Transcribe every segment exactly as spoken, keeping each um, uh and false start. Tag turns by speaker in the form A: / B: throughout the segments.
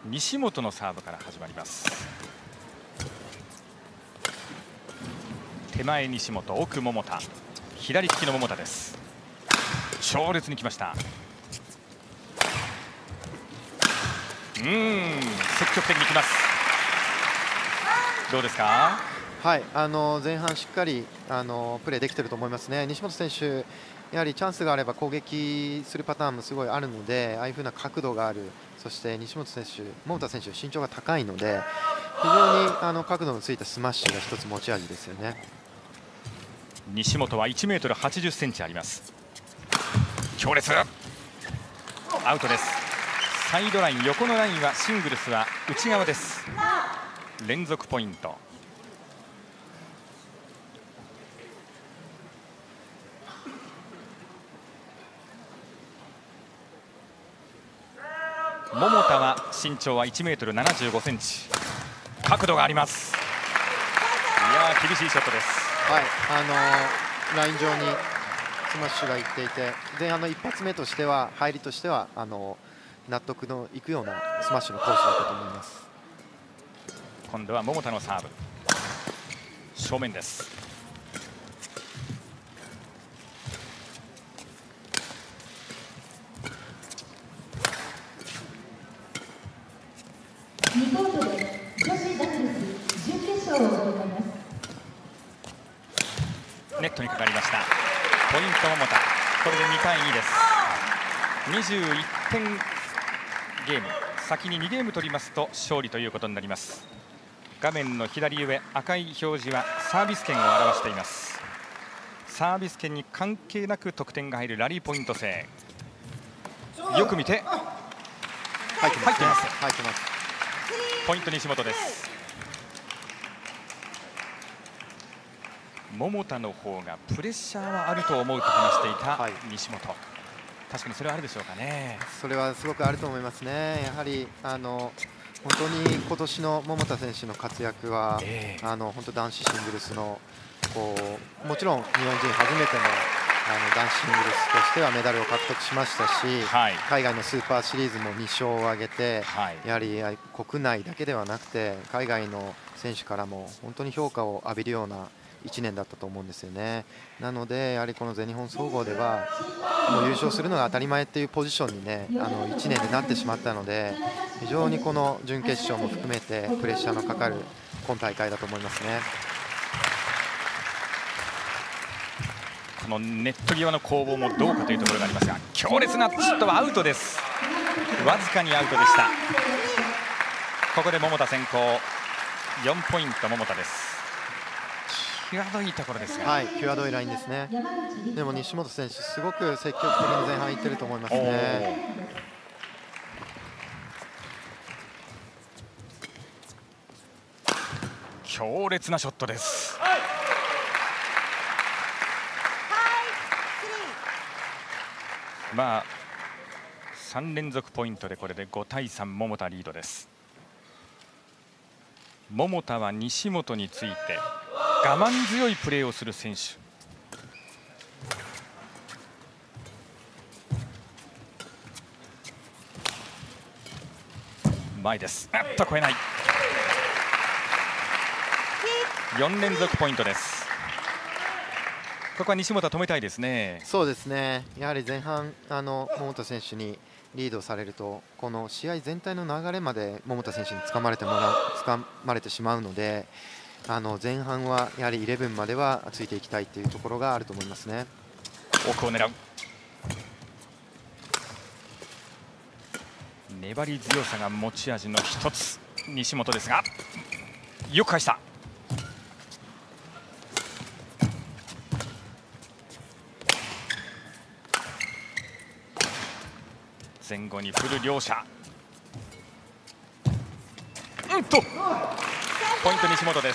A: 西本のサーブから始まります。手前西本、奥桃田、左利きの桃田です。強烈にきました。うん、積極的にきます。どうですか？
B: はい、あの前半しっかりあのプレーできていると思いますね。西本選手、やはりチャンスがあれば攻撃するパターンもすごいあるので、ああいう風な角度がある、そして西本選手、桃田選手、身長が高いので、非常にあの角度のついたスマッシュが一つ持ち味ですよね。
A: 西本はいちメートルはちじゅっセンチあります。強烈、アウトです。サイドライン、横のラインはシングルスは内側です。連続ポイント。桃田は身長はいちメートルななじゅうごセンチ、角度があります。いやー、厳しいショットです。
B: はい、あのライン上にスマッシュがいっていて、前半の一発目としては入りとしてはあの納得のいくようなスマッシュのコースだったと思います。
A: 今度は桃田のサーブ、正面です。
C: にコートで女子ダブルス準決勝を行います。
A: ネットにかかりました。ポイント桃田、これでにたいにです。にじゅういってんゲーム、先ににゲーム取りますと勝利ということになります。画面の左上、赤い表示はサービス権を表しています。サービス権に関係なく得点が入るラリーポイント制。よく見て、
B: 入ってます。
A: 入ってます。
B: 入ってます。
A: ポイント西本です。桃田の方がプレッシャーはあると思うと話していた西本、はい、確かにそれはあるでしょうかね。
B: それはすごくあると思いますね。やはりあの本当に今年の桃田選手の活躍は、えー、あの本当男子シングルスのこうもちろん日本人初めてのあの男子シングルスとしてはメダルを獲得しましたし、はい、海外のスーパーシリーズもに勝を挙げて、はい、やはり国内だけではなくて海外の選手からも本当に評価を浴びるようないちねんだったと思うんですよね。なのでやはりこの全日本総合ではもう優勝するのが当たり前っていうポジションにね、あのいちねんでなってしまったので、非常にこの準決勝も含めてプレッシャーのかかる今大会だと思いますね。
A: このネット際の攻防もどうかというところがありますが、強烈なシュートはアウトです。わずかにアウトでした。ここで桃田先行、よんポイント桃田です。際どいところですが、
B: はい、際どいラインですね。でも西本選手すごく積極的に前半いってると思いますね。
A: 強烈なショットです。まあさん連続ポイントでこれでごたいさん、桃田リードです。桃田は西本について我慢強いプレーをする選手。前です。あっと超えない。よん連続ポイントです。ここは西本は止めたいですね。
B: そうですね。やはり前半あの桃田選手にリードされると、この試合全体の流れまで桃田選手に掴まれてもらう掴まれてしまうので、あの前半はやはりじゅういちまではついていきたいというところがあると思いますね。
A: 奥を狙う。粘り強さが持ち味の一つ西本ですが、よく返した。前後に振る両者。うんとポイント西本です。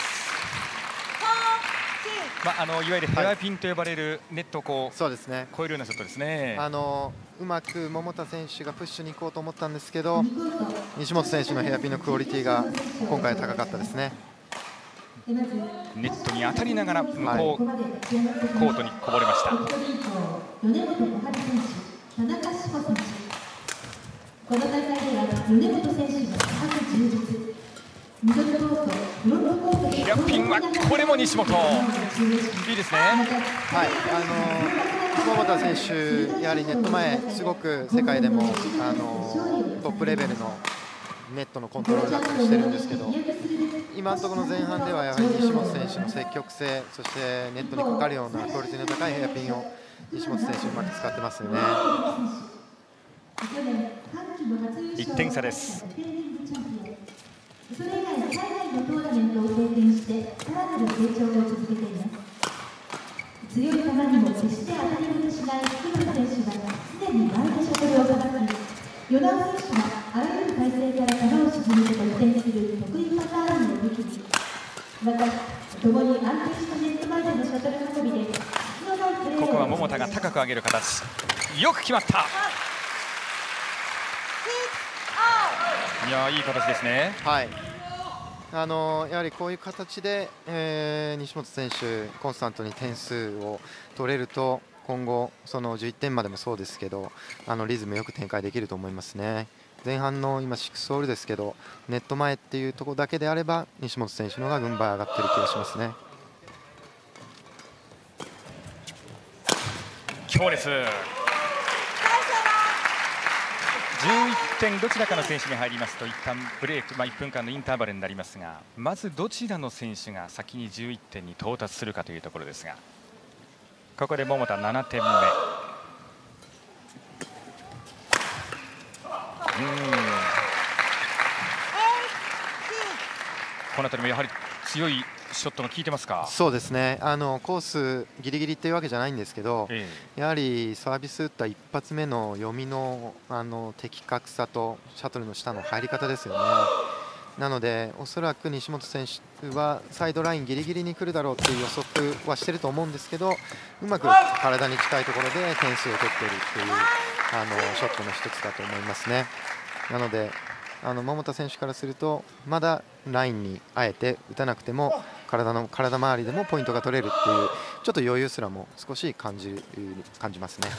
A: まあ、あのいわゆるヘアピンと呼ばれるネットをこう、そうですね、超えるようなショットですね。
B: あのうまく桃田選手がプッシュに行こうと思ったんですけど、西本選手のヘアピンのクオリティが今回高かったですね。
A: ネットに当たりながら向こう、はい、コートにこぼれました。
C: この大会では米本選手が
A: ヘアピンはこれも西本、いいですね。
B: はい、あの桃田選手、やはりネット前、すごく世界でもあのトップレベルのネットのコントロールだったりしてるんですけど、今のところの前半ではやはり西本選手の積極性、そしてネットにかかるようなクオリティの高いヘアピンを西本選手、うまく使ってますよね。
A: いってん差です。
C: それ以外の海外のトーナメントを経験してさらなる成長を続けています。強い球にも決して当たり前にしない木村選手が常に前でシャトルをさばき、与那尾選手があらゆる体勢から球を沈めて得点する得意パターンを武器に、また共に安定したネット前でのシャトル運びで質のないプレーを。
A: ここは桃田が高く上げる形、よく決まった。いやいい形ですね。
B: はい、あのやはりこういう形で、えー、西本選手コンスタントに点数を取れると今後そのじゅういってんまでもそうですけど、あのリズムよく展開できると思いますね。前半の今シックスオールですけど、ネット前っていうところだけであれば西本選手の方が軍配上がってる気がしますね。
A: 強烈。じゅういってんどちらかの選手に入りますと一旦ブレーク、まあ、いっぷんかんのインターバルになりますが、まずどちらの選手が先にじゅういってんに到達するかというところですが、ここで桃田ななてんめ。うん、この辺りもやはり強いショットが効いてますか。
B: そうですね、あのコースギリギリっていうわけじゃないんですけど、ええ、やはりサービス打った一発目の読みのあの的確さとシャトルの下の入り方ですよね。なのでおそらく西本選手はサイドラインギリギリに来るだろうっていう予測はしてると思うんですけど、うまく体に近いところで点数を取っているっていうあのショットの一つだと思いますね。なのであの桃田選手からするとまだラインにあえて打たなくても体の体周りでもポイントが取れるっていうちょっと余裕すらも少し感じ感じますね。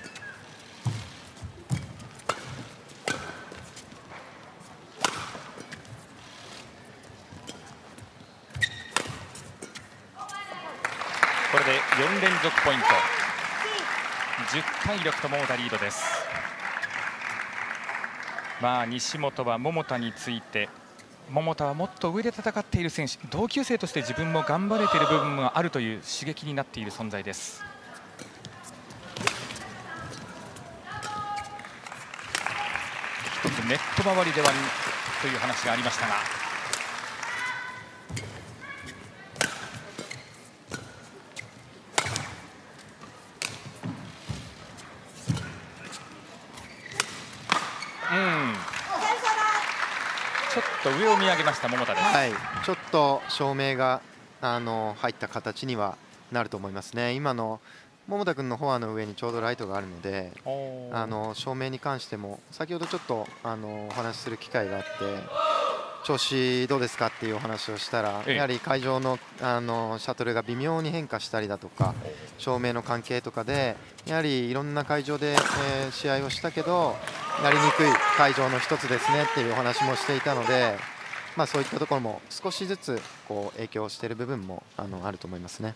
A: これでよんれんぞくポイント、じゅうたいろくと桃田リードです。まあ西本は桃田について、桃田はもっと上で戦っている選手、同級生として自分も頑張れている部分があるという刺激になっている存在です。一つネット周りではという話がありましたが、ちょっと上を見上げました桃田です。
B: はい、ちょっと照明があの入った形にはなると思いますね。今の桃田君のフォアの上にちょうどライトがあるので、あの照明に関しても先ほどちょっとあのお話しする機会があって、調子どうですかっていうお話をしたら、やはり会場のあのシャトルが微妙に変化したりだとか、照明の関係とかでやはりいろんな会場で、えー、試合をしたけどやりにくい会場の一つですねっていうお話もしていたので、まあ、そういったところも少しずつこう影響している部分もあのあると思いますね。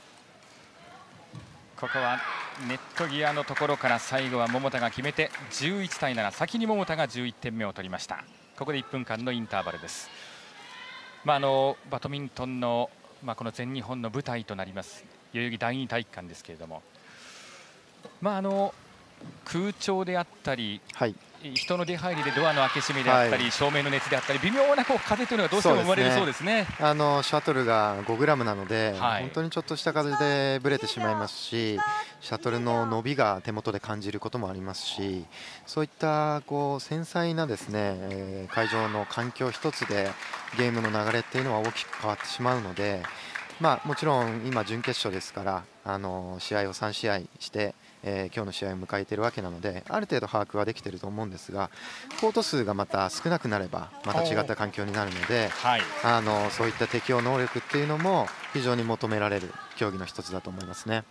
A: ここはネットギアのところから最後は桃田が決めてじゅういちたいなな、先に桃田がじゅういってんめを取りました。ここでいっぷんかんのインターバルです。まあ、あのバドミントンの、まあ、この全日本の舞台となります代々木第二体育館ですけれども、まあ、あの空調であったり、はい、人の出入りでドアの開け閉めであったり、はい、照明の熱であったり微妙なこう風というのがどうしても生まれるそうですね。
B: あのシャトルがごグラムなので、はい、本当にちょっとした風でブレてしまいますし、シャトルの伸びが手元で感じることもありますし、そういったこう繊細なですね、えー、会場の環境一つでゲームの流れっていうのは大きく変わってしまうので、まあ、もちろん今準決勝ですからあの試合をさんしあいしてえー、今日の試合を迎えているわけなので、ある程度把握はできていると思うんですが、コート数がまた少なくなればまた違った環境になるので、はい、あのそういった適応能力っていうのも非常に求められる競技の一つだと思いますね。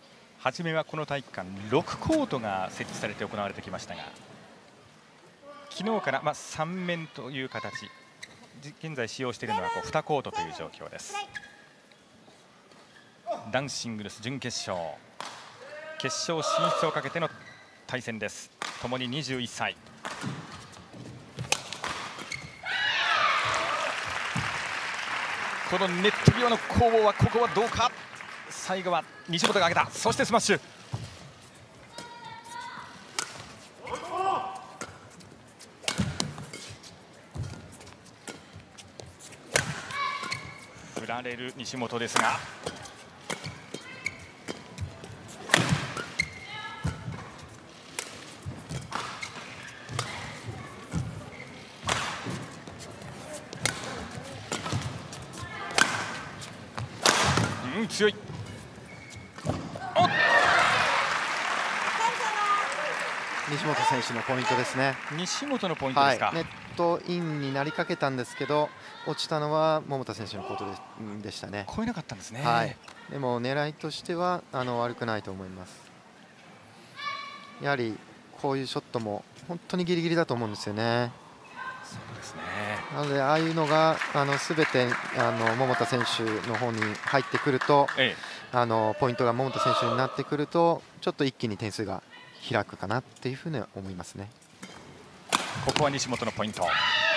A: 初めはこの体育館ろくコートが設置されて行われてきましたが、 昨日からまあさん面という形、現在使用しているのはこうにコートという状況です。男子シングルス準決勝、決勝進出をかけての対戦です。ともににじゅういっさい。このネット際の攻防はここはどうか。最後は西本が上げた。そしてスマッシュ。振られる西本ですが、うん強い。
B: 西本選手のポイントですね。
A: 西本のポイントですか。
B: はい、ネットインになりかけたんですけど、落ちたのは桃田選手のこと で, でしたね。
A: 超えなかったんですね。
B: はい、でも狙いとしてはあの悪くないと思います。やはりこういうショットも本当にギリギリだと思うんですよね。
A: そうですね。
B: なのでああいうのがあの全てあの桃田選手の方に入ってくると、ええ、あのポイントが桃田選手になってくるとちょっと一気に点数が開くかなっていうふうに思いますね。
A: ここは西本のポイント。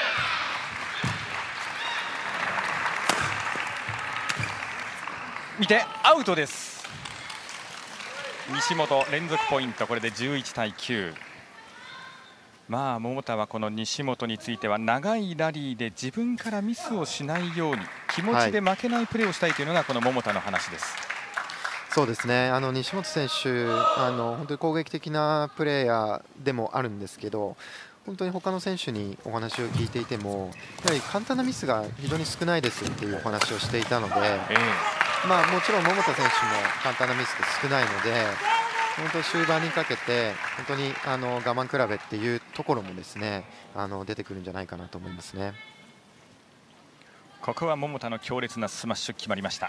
A: 見てアウトです。西本連続ポイント、これでじゅういちたいきゅう。まあ桃田はこの西本については長いラリーで自分からミスをしないように気持ちで負けないプレーをしたいというのがこの桃田の話です。はい、
B: そうですね、あの西本選手あの本当に攻撃的なプレーヤーでもあるんですけど、本当に他の選手にお話を聞いていてもやはり簡単なミスが非常に少ないですっていうお話をしていたので、えー、まあもちろん桃田選手も簡単なミスが少ないので本当に終盤にかけて本当にあの我慢比べっていうところもですねあの出てくるんじゃないかなと思いますね。
A: ここは桃田の強烈なスマッシュ決まりました。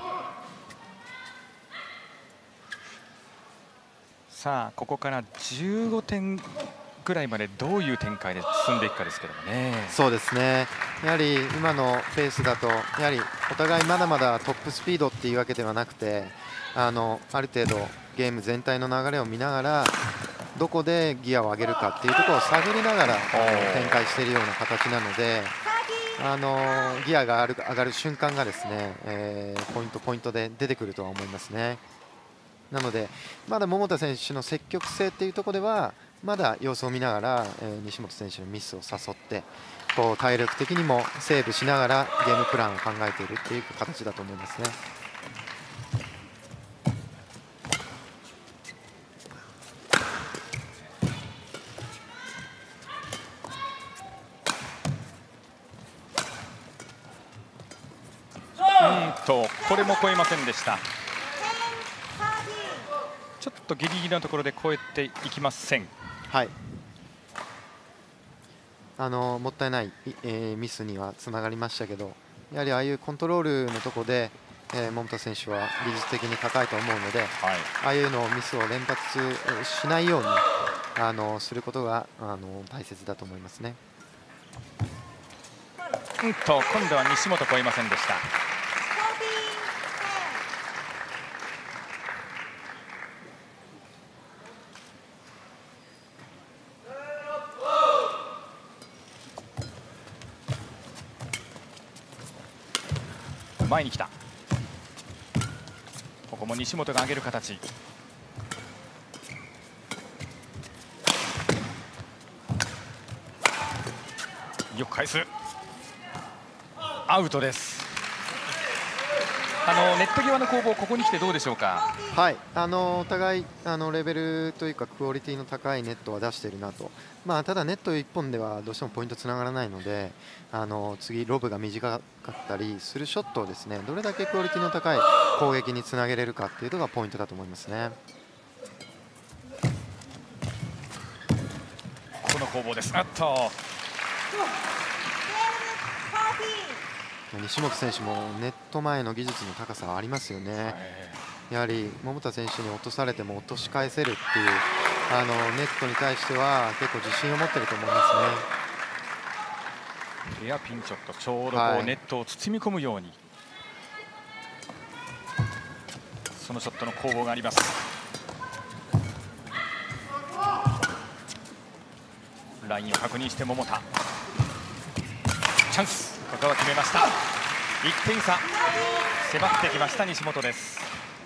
A: さあここからじゅうごてんぐらいまでどういう展開で進んでいくかですけどもね。
B: そうですね、やはり今のペースだとやはりお互いまだまだトップスピードっていうわけではなくて、あのある程度ゲーム全体の流れを見ながらどこでギアを上げるかっていうところを探りながら展開しているような形なので、あのギアが上がる、上がる瞬間がですね、えー、ポイントポイントで出てくるとは思いますね。なのでまだ桃田選手の積極性っていうところではまだ様子を見ながら、えー、西本選手のミスを誘ってこう体力的にもセーブしながらゲームプランを考えているっていう形だと思いますね。
A: うんとこれも超えませんでした。ちょっとギリギリのところで超えていきません。
B: はい、あのもったいない、えー、ミスにはつながりましたけど、やはりああいうコントロールのところで、えー、桃田選手は技術的に高いと思うので、はい、ああいうのをミスを連発しないようにあのすることがあの大切だと思いますね。
A: うんと今度は西本超えませんでした。前に来た。ここも西本が上げる形。よく返す。アウトです。あのネット際の攻防、ここに来てどうでしょうか。
B: はい、あのお互いあのレベルというかクオリティの高いネットは出しているなと。まあ、ただネットいっぽんではどうしてもポイントつながらないので、あの次ロブが短かったりするショットをですねどれだけクオリティの高い攻撃につなげれるかっていうのがポイントだと思いますね。
A: この攻防です。あっと
B: 西本選手もネット前の技術の高さはありますよね。やはり桃田選手に落とされても落とし返せるっていうあのネットに対しては結構自信を持っていると思います
A: ね。エアピンチョット、ちょうどこう、はい、ネットを包み込むようにそのショットの攻防があります。ラインを確認して桃田、チャンス、ここは決めました。いってん差迫ってきました西本です。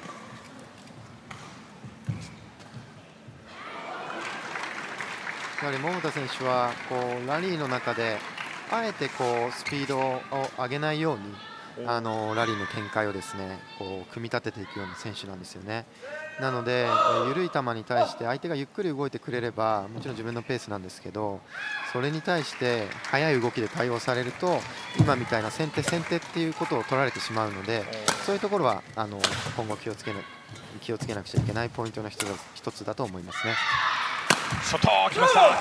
B: やはり桃田選手はこうラリーの中であえてこうスピードを上げないようにあのラリーの展開をですねこう組み立てていくような選手なんですよね。なので緩い球に対して相手がゆっくり動いてくれればもちろん自分のペースなんですけど、それに対して速い動きで対応されると今みたいな先手先手っていうことを取られてしまうので、そういうところはあの今後気をつけな気をつけなくちゃいけないポイントの一つ一つだと思いますね。
A: ショット来ました。よ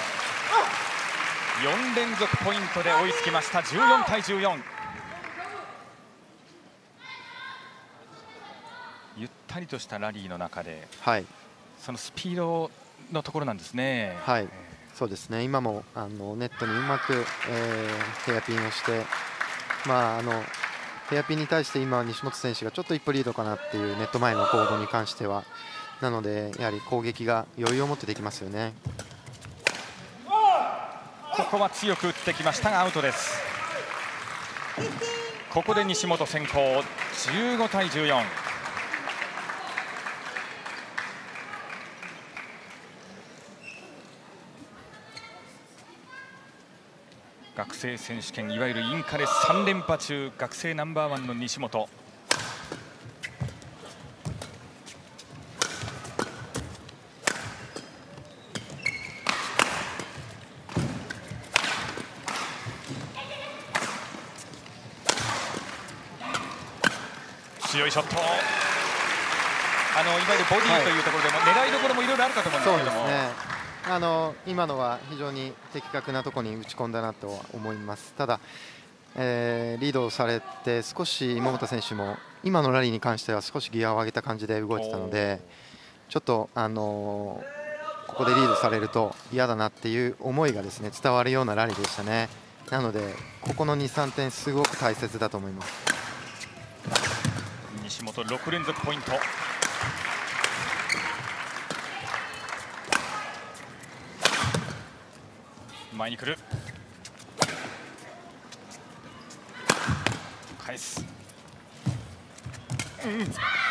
A: ん連続ポイントで追いつきました。じゅうよんたいじゅうよん。ゆったりとしたラリーの中で、はい、そのスピードのところなんですね。
B: はい、そうですね。今もあのネットにうまく、えー、ヘアピンをして、まああのヘアピンに対して今西本選手がちょっと一歩リードかなっていうネット前の行動に関しては。なのでやはり攻撃が余裕を持ってできますよね。
A: ここは強く打ってきましたがアウトです。ここで西本先行、じゅうごたいじゅうよん。学生選手権いわゆるインカレさん連覇中、学生ナンバーワンの西本。強いショット、あのいわゆるボディというところでも、はい、狙いどころもいろいろあるかと思うんですけども、
B: そうですね、あの今のは非常に的確なところに打ち込んだなと思います。ただ、えー、リードされて少し桃田選手も今のラリーに関しては少しギアを上げた感じで動いてたので、ちょっと、あのー、ここでリードされると嫌だなっていう思いがですね伝わるようなラリーでしたね。なのでここのに、さんてんすごく大切だと思います。
A: 西本ろく連続ポイント。前に来る、返す、うん、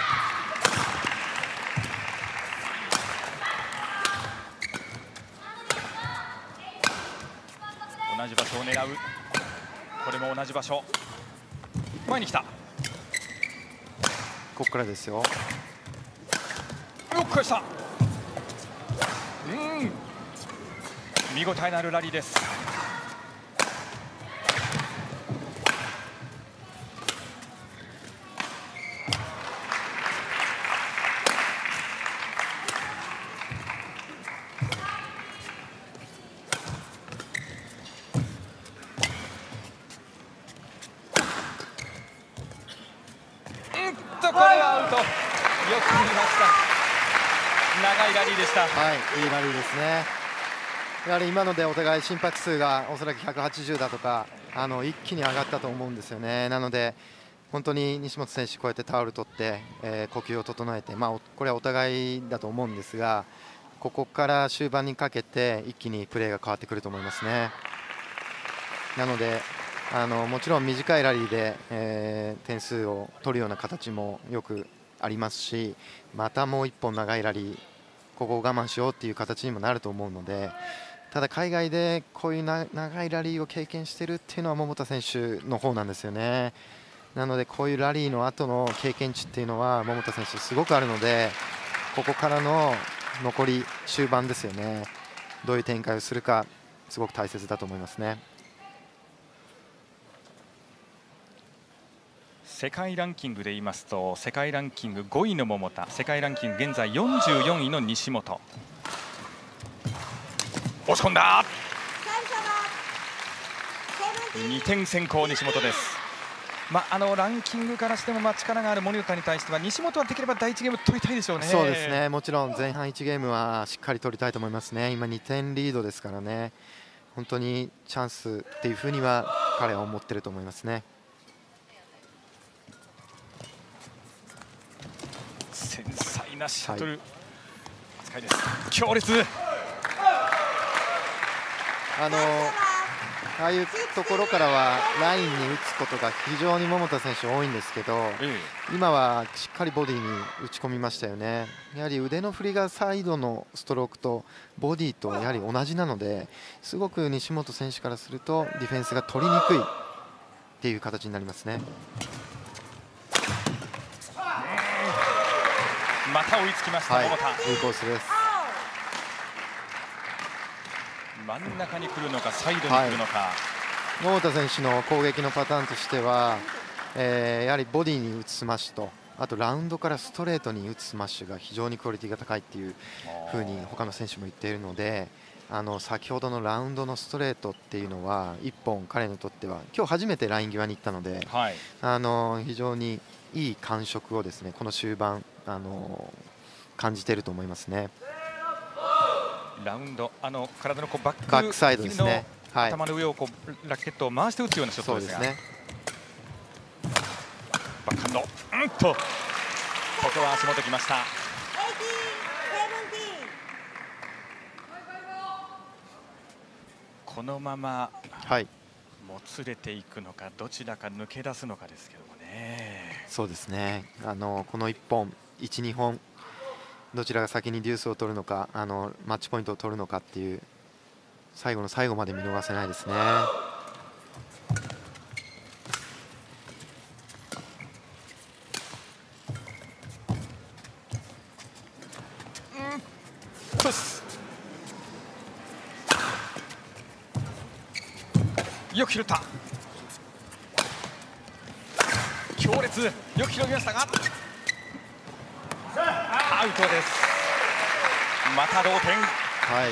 A: 同じ場所を狙う。これも同じ場所、前に来た。
B: ここからですよ。
A: よく返した。うん、見応えのあるラリーです。これはアウト。よく見ました。長いラリーでした。
B: はい、いいラリーですね。やはり今のでお互い心拍数がおそらくひゃくはちじゅうだとか、あの一気に上がったと思うんですよね。なので本当に西本選手こうやってタオル取って、えー、呼吸を整えて、まあこれはお互いだと思うんですが、ここから終盤にかけて一気にプレーが変わってくると思いますね。なのであのもちろん短いラリーで、えー、点数を取るような形もよくありますし、またもういっぽん長いラリー、ここを我慢しようっていう形にもなると思うので、ただ海外でこういうな長いラリーを経験しているっていうのは桃田選手の方なんですよね。なのでこういうラリーの後の経験値っていうのは桃田選手すごくあるので、ここからの残り終盤ですよね、どういう展開をするかすごく大切だと思いますね。
A: 世界ランキングで言いますと、世界ランキングごいの桃田、世界ランキング現在よんじゅうよんいの西本。押し込んだ。にてん先行西本です。 まあ、あのランキングからしてもまあ力がある森田に対しては西本はできればだいいちゲーム取りたいでしょうね。
B: そうですね、もちろん前半いちゲームはしっかり取りたいと思いますね。今にてんリードですからね、本当にチャンスっていうふうには彼は思ってると思いますね。
A: 繊細なシャトル扱いです、はい、強烈。あの
B: ああいうところからはラインに打つことが非常に桃田選手多いんですけど、ええ、今はしっかりボディに打ち込みましたよね。やはり腕の振りがサイドのストロークとボディとやはり同じなので、すごく西本選手からするとディフェンスが取りにくいっていう形になりますね。
A: また追いつきました、
B: はい、
A: 桃田。
B: いいコースです。
A: 真ん中に来るのかサイドに来るのか、はい、
B: 桃田選手の攻撃のパターンとしては、えー、やはりボディに打つスマッシュと、あとラウンドからストレートに打つスマッシュが非常にクオリティが高いっていうふうに他の選手も言っているので、あの先ほどのラウンドのストレートっていうのはいっぽん彼にとっては今日初めてライン際に行ったので、はい、あの非常にいい感触をですねこの終盤あの感じていると思いますね。
A: ラウンド、あの体のこうバック、
B: バックサイドですね、
A: はい、頭の上をこうラケットを回して打つようなショットですが、そうですね、バックハンド、うんとここは足元きました。このままもつれていくのか、どちらか抜け出すのかですけどもね。
B: そうですね、あのこのいっぽん、いち、にほんどちらが先にデュースを取るのか、あのマッチポイントを取るのかっていう最後の最後まで見逃せないですね。
A: トス、よく拾った、強烈、よく拾いましたがアウトです。また同点。
B: はい。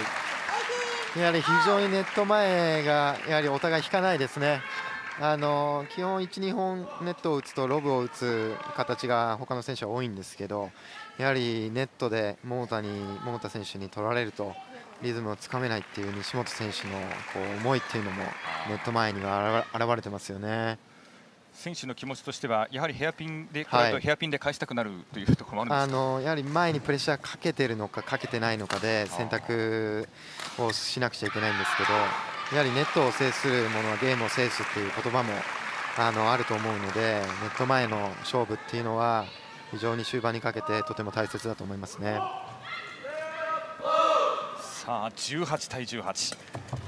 B: やはり非常にネット前がやはりお互い引かないですね。あの基本いち、にほんネットを打つとロブを打つ形が他の選手は多いんですけど、やはりネットで桃田に桃田選手に取られるとリズムをつかめないっていう西本選手のこう思いっていうのもネット前には現れてますよね。
A: 選手の気持ちとしてはやはりヘアピンで、はい、ヘアピンで返したくなるというところもあるんですか。
B: あのやはり前にプレッシャーかけてるのかかけてないのかで選択をしなくちゃいけないんですけど、やはりネットを制するものはゲームを制すっていう言葉もあのあると思うので、ネット前の勝負っていうのは非常に終盤にかけてとても大切だと思いますね。
A: さあじゅうはちたいじゅうはち。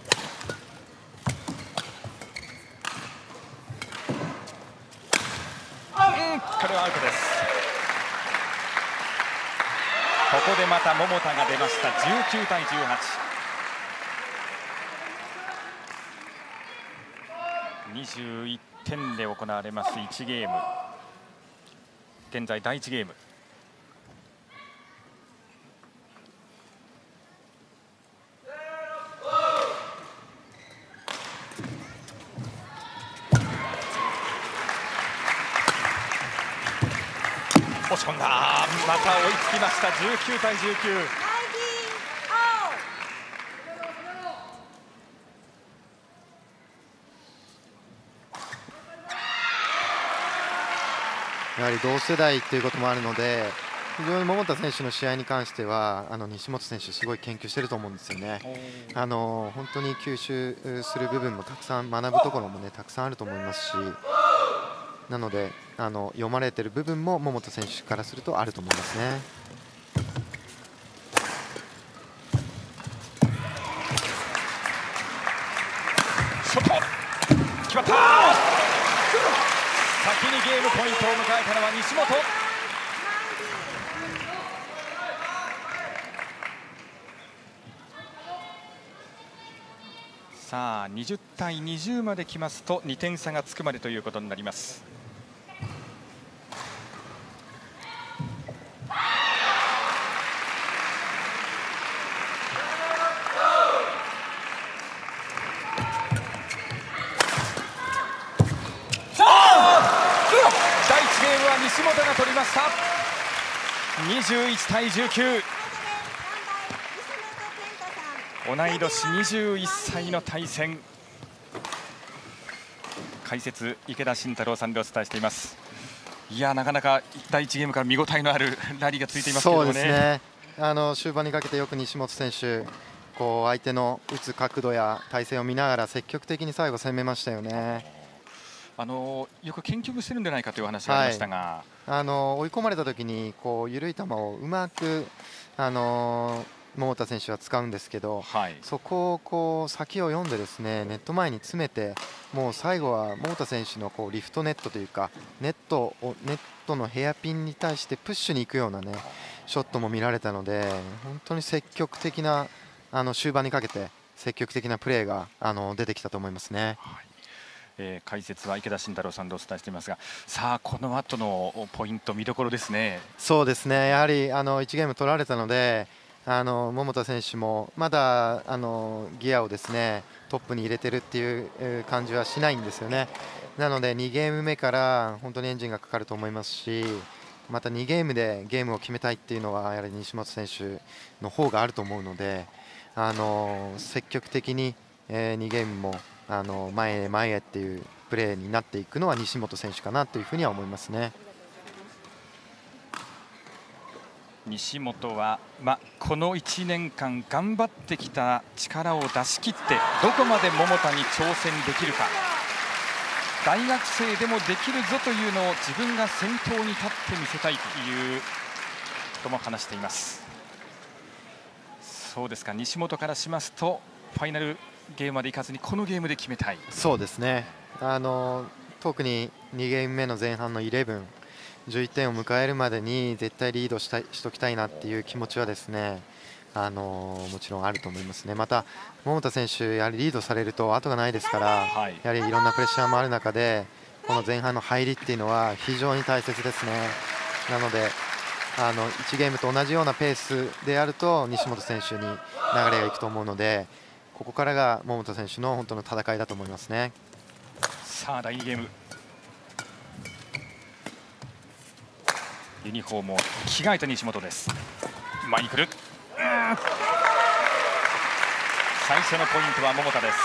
A: これはアウトです。ここでまた桃田が出ました。じゅうきゅうたいじゅうはち。にじゅういってんで行われますいちゲーム。現在だいいちゲーム。押し込んだ、また追いつきました。じゅうきゅうたいじゅうきゅう。
B: やはり同世代ということもあるので、非常に桃田選手の試合に関してはあの西本選手すごい研究してると思うんですよね。あの本当に吸収する部分もたくさん、学ぶところもねたくさんあると思いますし、なのであの読まれている部分も桃田選手からするとあると思いますね。
A: ショット決まった。先にゲームポイントを迎えたのは西本。さあにじゅうたいにじゅうまで来ますとにてん差がつくまでということになります。 は西本が取りました。にじゅういちたいじゅうきゅう。同い年にじゅういっさいの対戦。解説池田信太郎さんでお伝えしています。いや、なかなかだいいちゲームから見応えのあるラリーが続いていますけれどもね。
B: そうですね。あの終盤にかけてよく西本選手、こう相手の打つ角度や体勢を見ながら積極的に最後攻めましたよね。
A: あのよく研究してるんじゃないかという話がありましたが、はい、
B: あの追い込まれた時にこう緩い球をうまくあの桃田選手は使うんですけど、はい、そこをこう先を読んでですね、ネット前に詰めて、もう最後は桃田選手のこうリフトネットというかネットをネットのヘアピンに対してプッシュに行くようなねショットも見られたので、本当に積極的なあの終盤にかけて積極的なプレーがあの出てきたと思いますね。はい、
A: えー、解説は池田信太郎さんでお伝えしていますが、さあこの後のポイント見どころですね。
B: そうですね、やはりあのいちゲーム取られたので、あの桃田選手もまだあのギアをですねトップに入れてるっていう感じはしないんですよね。なのでにゲーム目から本当にエンジンがかかると思いますし、またにゲームでゲームを決めたいっていうのはやはり西本選手の方があると思うので、あの積極的ににゲームもあの前へ前へっていうプレーになっていくのは西本選手かなというふうには思いますね。
A: 西本は、ま、このいちねんかん頑張ってきた力を出し切ってどこまで桃田に挑戦できるか、大学生でもできるぞというのを自分が先頭に立ってみせたいというとも話しています。そうですか、西本からしますとファイナルゲームまでいかずにこのゲームで決めたい。
B: そうですね、あの特ににゲーム目の前半のじゅういち、じゅういってんを迎えるまでに絶対リードしたいしときたいなっていう気持ちはですね、あのもちろんあると思いますね。また桃田選手、やはりリードされると後がないですから、はい、やはりいろんなプレッシャーもある中でこの前半の入りっていうのは非常に大切ですね。なのであのいちゲームと同じようなペースであると西本選手に流れがいくと思うので、ここからが桃田選手の本当の戦いだと思いますね。
A: さあだいにゲーム、ユニフォームを着替えた西本です。前に来る、最初のポイントは桃田です。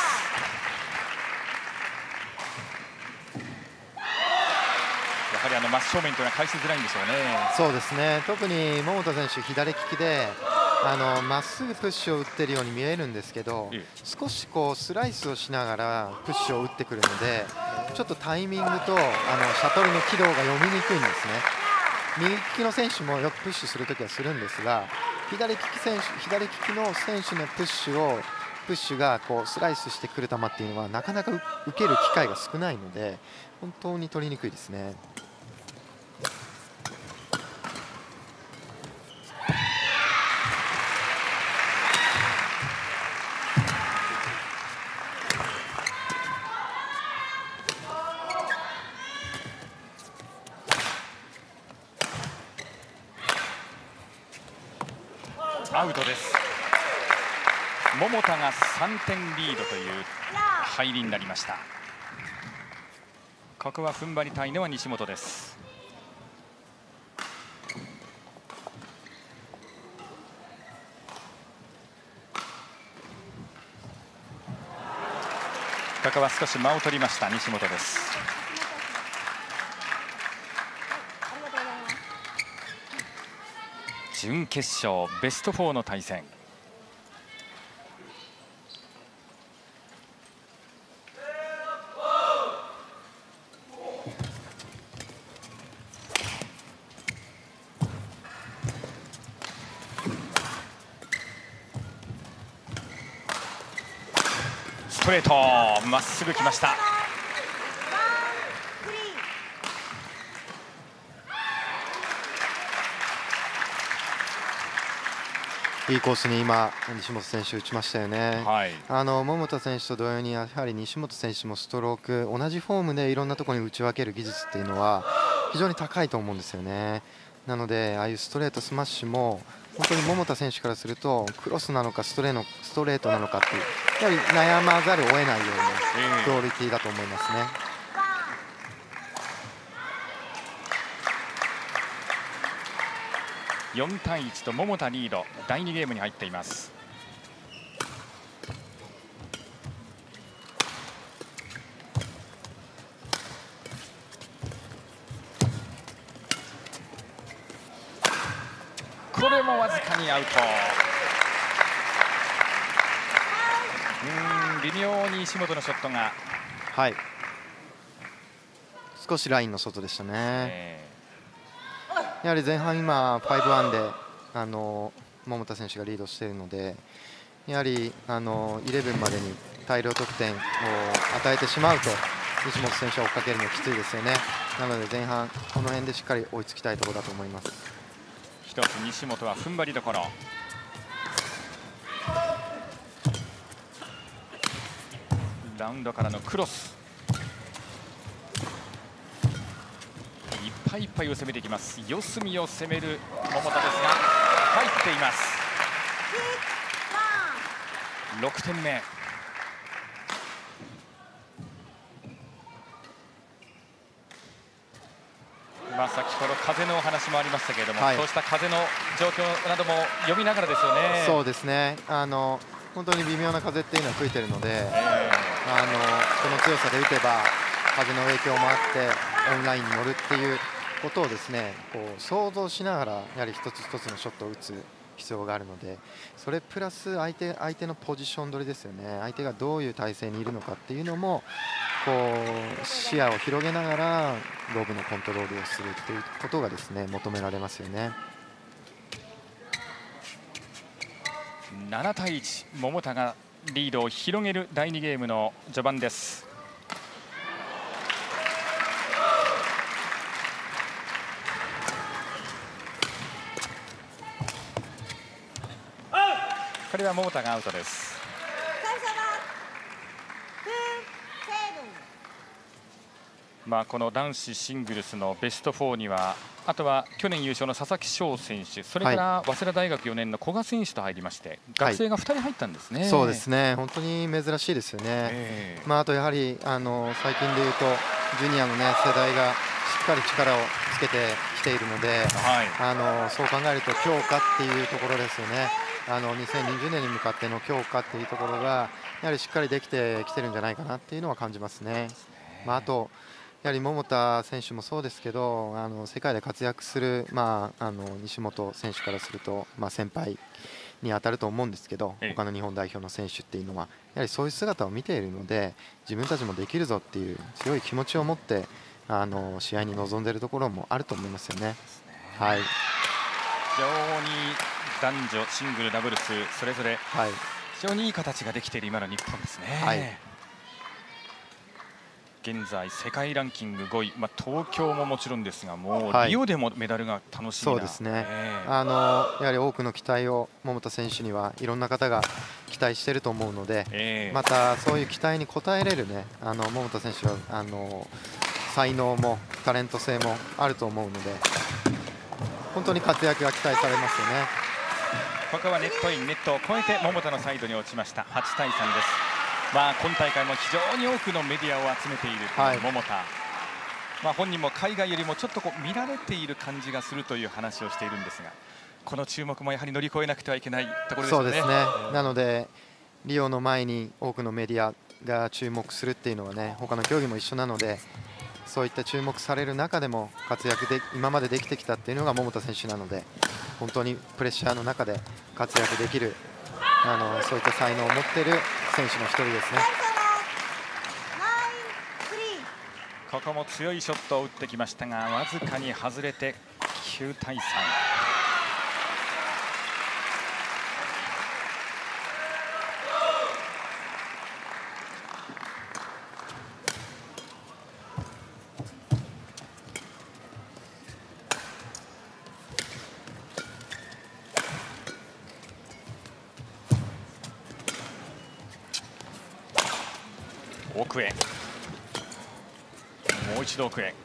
A: やはりあの真正面というのは返しづらいんでしょうね。
B: そうですね、特に桃田選手左利きであのまっすぐプッシュを打っているように見えるんですけど、少しこうスライスをしながらプッシュを打ってくるので、ちょっとタイミングとあのシャトルの軌道が読みにくいんですね。右利きの選手もよくプッシュするときはするんですが、左利き選手左利きの選手のプッシュをプッシュがこうスライスしてくる球っていうのはなかなか受ける機会が少ないので、本当に取りにくいですね。
A: アウトです。桃田がさんてんリードという入りになりました。ここは踏ん張りたいのは西本です。ここは少し間を取りました西本です。準決勝ベストよんの対戦。ストレートまっすぐ来ました。
B: いいコースに今西本選手打ちましたよね。はい、あの桃田選手と同様にやはり西本選手もストローク同じフォームでいろんなところに打ち分ける技術っていうのは非常に高いと思うんですよね。なのでああいうストレートスマッシュも本当に桃田選手からするとクロスなのかストレートストレートなのかっていうやはり悩まざるを得ないようなクオリティだと思いますね。
A: よんたいいちと桃田リード、だいにゲームに入っています。これもわずかにアウト。うん、微妙に石本のショットが、
B: はい、少しラインの外でしたね。えー、やはり前半今 ファイブワン であの桃田選手がリードしているので、やはりあのじゅういちまでに大量得点を与えてしまうと西本選手は追っかけるのきついですよね。なので前半この辺でしっかり追いつきたいところだと思います。
A: 一つ西本は踏ん張りどころ。ラウンドからのクロス、いっぱいいっぱいを攻めていきます。四隅を攻める桃田ですが入っています。ろくてんめ。まあ先ほど風のお話もありましたけれども、はい、そうした風の状況なども読みながらですよね。
B: そうですね、あの本当に微妙な風っていうのは吹いているので、えーあのこの強さで打てば風の影響もあってオンラインに乗るっていうことをですね、こう想像しながらやはり一つ一つのショットを打つ必要があるので、それプラス相手相手のポジション取りですよね。相手がどういう体勢にいるのかっていうのもこう視野を広げながらロブのコントロールをするっていうことがですね求められますよね。
A: ななたいいち、桃田がリードを広げるだいにゲームの序盤です。これは桃田がアウトです。まあこの男子シングルスのベストよんにはあとは去年優勝の佐々木翔選手、それから早稲田大学よねんの古賀選手と入りまして、学生がふたり入ったんですね。
B: はい、そうですね、本当に珍しいですよね。えーまあ、あとやはりあの最近でいうとジュニアの、ね、世代がしっかり力をつけてきているので、はい、あのそう考えると強化っていうところですよね。あのにせんにじゅうねんに向かっての強化っていうところがやはりしっかりできてきてるんじゃないかなっていうのは感じますね。まあ、あとやはり桃田選手もそうですけど、あの世界で活躍する、まあ、あの西本選手からすると、まあ、先輩に当たると思うんですけど、他の日本代表の選手っていうのはやはりそういう姿を見ているので、自分たちもできるぞっていう強い気持ちを持ってあの試合に臨んでいるところもあると思いますよね。はい、
A: 非常に男女シングルダブルスそれぞれ非常にいい形ができている今の日本ですね。はい、現在世界ランキングごい、まあ、東京ももちろんですが、もうリオでもメダルが楽しみな、
B: そうですね、えー、あのやはり多くの期待を桃田選手にはいろんな方が期待していると思うので、えー、またそういう期待に応えれる、ね、あの桃田選手はあの才能もタレント性もあると思うので、本当に活躍が期待されますよね。
A: ここはネットイン、ネットを越えて桃田のサイドに落ちました。はちたいさんです。まあ、今大会も非常に多くのメディアを集めている桃田、はい、まあ本人も海外よりもちょっとこう見られている感じがするという話をしているんですが、この注目もやはり乗り越えなくてはいけないところですよね。
B: そうですね、なのでリオの前に多くのメディアが注目するっていうのはね、他の競技も一緒なので、そういった注目される中でも活躍で今までできてきたっていうのが桃田選手なので、本当にプレッシャーの中で活躍できる、あのそういった才能を持っている選手の一人ですね。
A: ここも強いショットを打ってきましたが、わずかに外れてきゅうたいさん。奥へ、もう一度奥へ、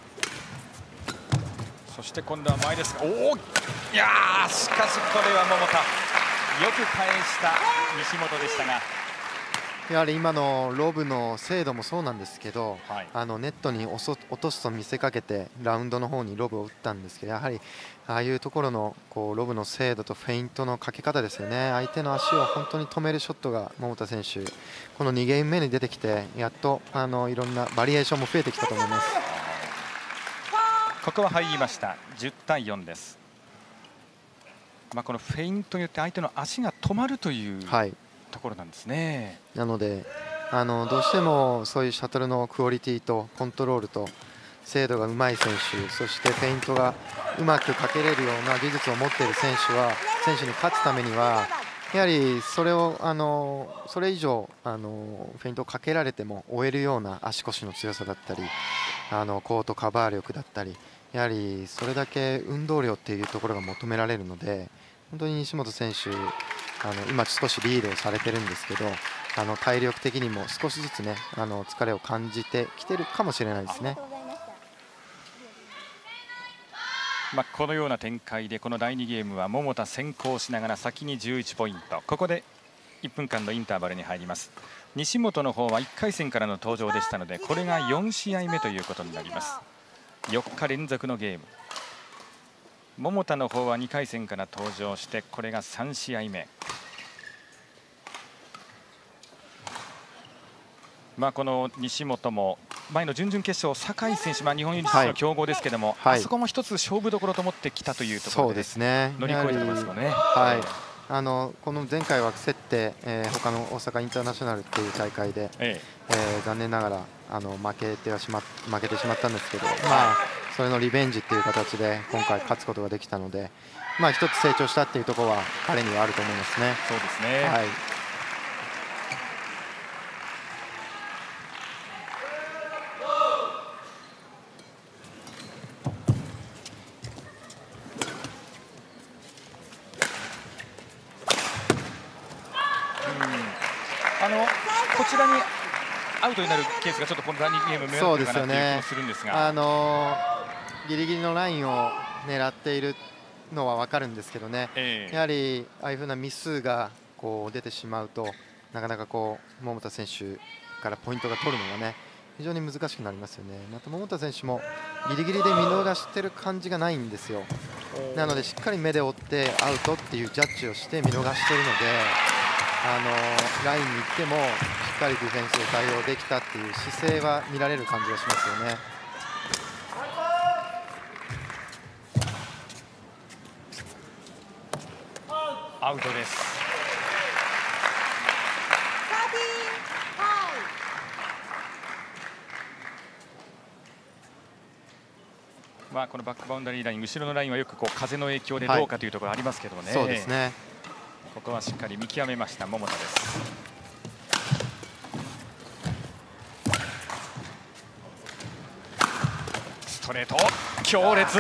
A: そして今度は前ですが、おお、いやー、しかしこれは桃田よく返した西本でしたが、
B: やはり今のロブの精度もそうなんですけど、
A: はい、
B: あのネットに落とすと見せかけてラウンドの方にロブを打ったんですけど、やはりああいうところのこうロブの精度とフェイントのかけ方ですよね。相手の足を本当に止めるショットが桃田選手、このにゲーム目に出てきてやっとあのいろんなバリエーションも増えてきたと思います。
A: ここは入りました。じゅうたいよんです。まあ、このフェイントによって相手の足が止まるという、はい、ところなんですね。
B: なのであのどうしてもそういうシャトルのクオリティとコントロールと精度がうまい選手、そしてフェイントがうまくかけれるような技術を持っている選手は選手に勝つためにはやはりそれをあのそれ以上あのフェイントをかけられても追えるような足腰の強さだったりあのコートカバー力だったり、やはりそれだけ運動量っていうところが求められるので、本当に西本選手あの今少しリードをされてるんですけど、あの体力的にも少しずつねあの疲れを感じてきてるかもしれないですね。
A: まあこのような展開でこのだいにゲームは桃田先行しながら先にじゅういちポイント、ここでいっぷんかんのインターバルに入ります。西本の方はいっかい戦からの登場でしたので、これがよん試合目ということになります。よっか連続のゲーム。桃田の方はにかい戦から登場して、これがさん試合目。まあこの西本も前の準々決勝、酒井選手、まあ、日本ユニットの強豪ですけども、はい、あそこも一つ勝負どころと思ってきたというところで乗り越えてますよね。
B: はい、あのこの前回は競って、えー、他の大阪インターナショナルっていう大会で、えええー、残念ながらあの負けてはしま負けてしまったんですけど、まあ、それのリベンジっていう形で今回勝つことができたので、まあ、一つ成長したっていうところは彼にはあると思いますね。
A: そうですね、はい、あのこちらにアウトになるケースがちょっとこのだいにゲーム目立ってるかなという気もするんですが、
B: あのギリギリのラインを狙っているのは分かるんですけどね、えー、やはりああいうふうなミスがこう出てしまうとなかなかこう桃田選手からポイントが取るのがね非常に難しくなりますよね。また桃田選手もギリギリで見逃してる感じがないんですよ。なのでしっかり目で追ってアウトっていうジャッジをして見逃しているので、あのラインに行ってもしっかりディフェンスで対応できたっていう姿勢は見られる感じがしますよね。
A: アウトです。まあこのバックバウンダリーライン、後ろのラインはよくこう風の影響でどうかというところありますけどね、はい、
B: そうですね。
A: ここはしっかり見極めました桃田です。ストレート強烈。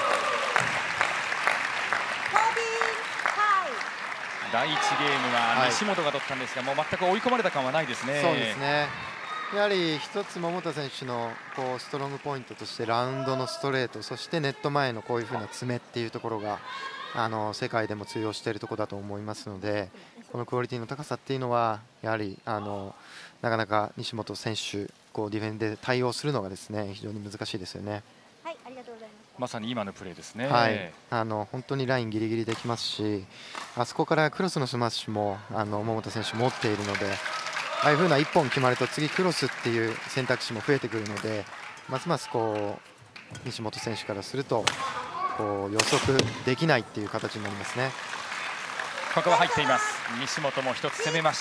A: だいいちゲームは西本が取ったんですが、もう全く追い込まれた感はないですね。
B: そうですね。やはり一つ桃田選手のこうストロングポイントとしてラウンドのストレート、そしてネット前のこういう風な詰めっていうところがあの世界でも通用しているところだと思いますので、このクオリティの高さっていうのはやはりあのなかなか西本選手こうディフェンで対応するのがですね非常に難しいですよね。
C: はい、ありがとうございます。
A: まさに今のプレーですね。
B: はい、あの本当にラインギリギリできますし、あそこからクロスのスマッシュもあの桃田選手持っているので、ああいう風ないっぽん決まると次クロスっていう選択肢も増えてくるので、ますますこう西本選手からするとこう予測できないっていう形になりますね。
A: ここは入っています。西本も一つ攻めました。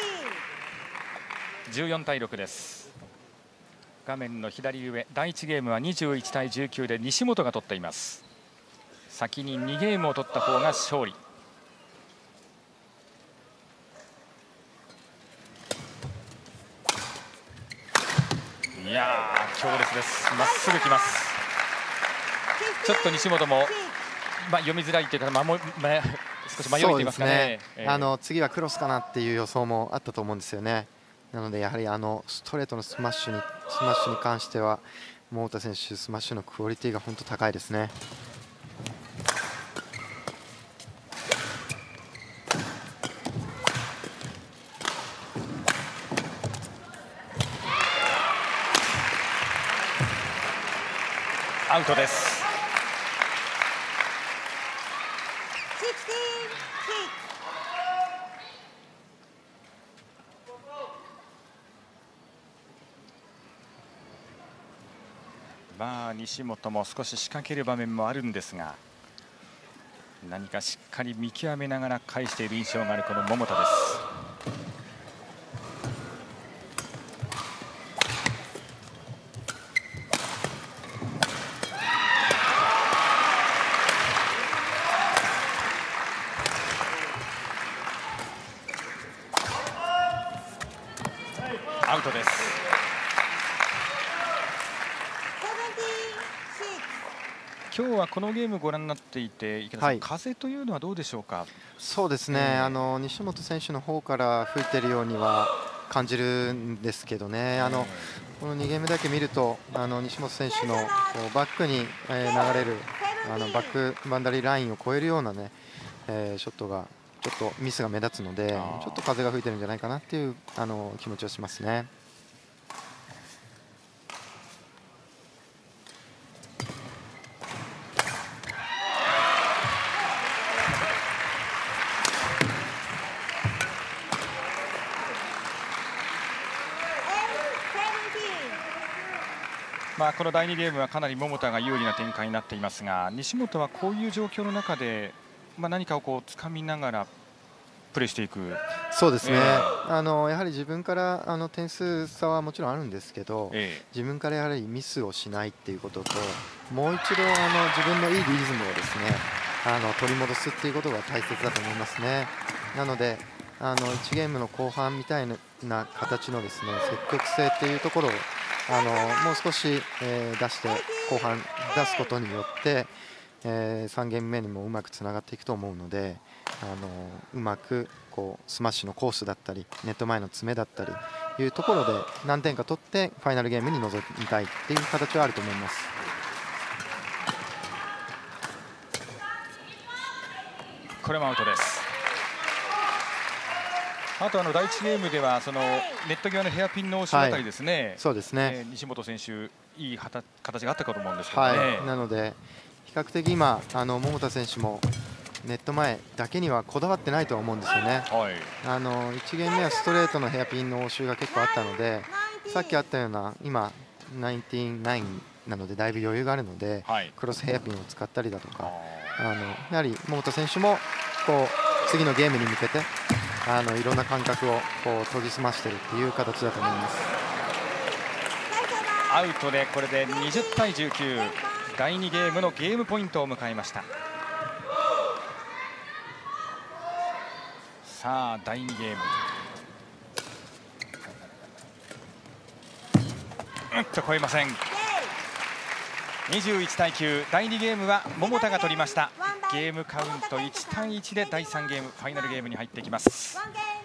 A: じゅうよんたいろくです。画面の左上、だいいちゲームはにじゅういちたいじゅうきゅうで西本が取っています。先ににゲームを取った方が勝利。いやー強烈です。まっすぐきます。ちょっと西本も、まあ、読みづらいというか、まもま、少し迷いていますかね。
B: えー、あの次はクロスかなっていう予想もあったと思うんですよね。なのでやはりあのストレートのスマッシュにスマッシュに関しては桃田選手スマッシュのクオリティが本当高いですね。
A: アウトです。まあ西本も少し仕掛ける場面もあるんですが、何かしっかり見極めながら返している印象があるこの桃田です。アウトです。今日はこのゲームご覧になっていて、池田さん、はい、風というのはどうでしょうか。
B: そうですね、えー、あの西本選手の方から吹いているようには感じるんですけどね、あのこのにゲームだけ見ると、あの西本選手のこうバックに流れるあのバックバンダリーラインを越えるようなね、えー、ショットがちょっとミスが目立つので、ちょっと風が吹いてるんじゃないかなっていうあの気持ちはしますね。
A: まあこのだいにゲームはかなり桃田が有利な展開になっていますが、西本はこういう状況の中で、まあ、何かをこう掴みながらプレーしていく。
B: そうですね、えー、あのやはり自分からあの点数差はもちろんあるんですけど、えー、自分からやはりミスをしないっていうことと、もう一度あの自分のいいリズムをですねあの取り戻すっていうことが大切だと思いますね。なのであのいちゲームの後半みたいな形のですね積極性っていうところをあのもう少し、えー、出して後半出すことによって、えー、さんゲーム目にもうまくつながっていくと思うので、あのうまくこうスマッシュのコースだったりネット前の詰めだったりいうところで何点か取ってファイナルゲームに臨みたいっていう形はあると思います。
A: これもアウトです。あとあのだいいちゲームではそのネット際のヘアピンの押しあたりですね、はい、
B: そうですね、
A: えー、西本選手いい形があったかと思うんですけどね、
B: はい、なので比較的今あの桃田選手もネット前だけにはこだわってないとは思うんですよね、はい、あのいちゲーム目はストレートのヘアピンの応酬が結構あったので、さっきあったような今きゅうじゅうきゅうなのでだいぶ余裕があるので、はい、クロスヘアピンを使ったりだとか、あのやはり桃田選手もこう次のゲームに向けてあのいろんな感覚をこう研ぎ澄ましているっていう形だと思います。
A: アウトでこれでにじゅうたいじゅうきゅう、だいにゲームのゲームポイントを迎えました。さあだいにゲーム、うんっと超えません。にじゅういちたいきゅう、だいにゲームは桃田が取りました。ゲームカウントいちたいいちでだいさんゲームファイナルゲームに入っていきます。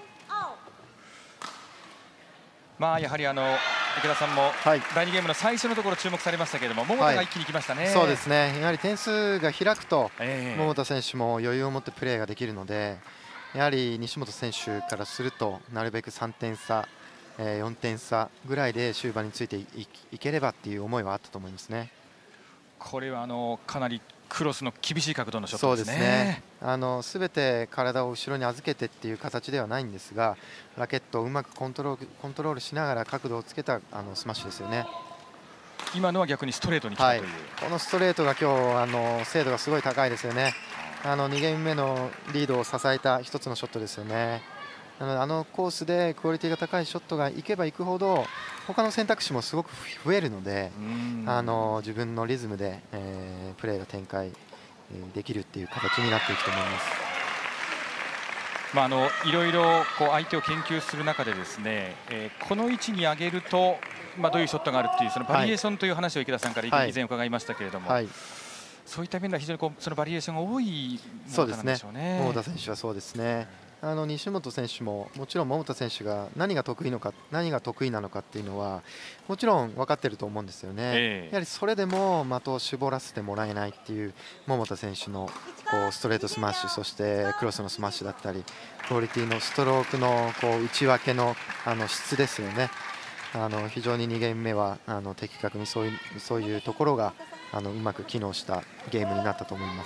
A: まあやはりあの池田さんもだいにゲームの最初のところ注目されましたけれども、桃田が一気にきましたね、はい、
B: そうですね、やはり点数が開くと、えー、桃田選手も余裕を持ってプレーができるので、やはり西本選手からするとなるべくさんてんさ、えー、よんてんさぐらいで終盤について い, いければっていう思いはあったと思いますね。
A: これはあのかなりクロスの厳しい角度のショットですね。
B: そうですね、あの全て体を後ろに預けてっていう形ではないんですが、ラケットをうまくコントロール、コントロールしながら角度をつけたあのスマッシュですよね。
A: 今のは逆にストレートに来たという、はい、
B: このストレートが今日あの精度がすごい高いですよね。あのにゲーム目のリードを支えた一つのショットですよね。なのであのコースでクオリティが高いショットがいけばいくほど他の選択肢もすごく増えるので、あの自分のリズムで、えー、プレーが展開できるっていう形になっていくと思います。
A: まあ、あのいろいろこう相手を研究する中でですね、えー、この位置に上げると、まあ、どういうショットがあるっていうそのバリエーションという話を池田さんから以前伺いましたけれども、はいはい、そういった面では非常にこうそのバリエーションが多いものなんでしょうね。
B: 桃田選手はそうですね。あの西本選手ももちろん桃田選手が何が得意のか何が得意なのかっていうのはもちろん分かっていると思うんですよね、えー、やはりそれでも的を絞らせてもらえないっていう桃田選手のこうストレートスマッシュ、そしてクロスのスマッシュだったりクオリティのストロークのこう内訳のあの質ですよね。あの非常ににゲーム目はあの的確にそういうそういうところがあのうまく機能したゲームになったと思います。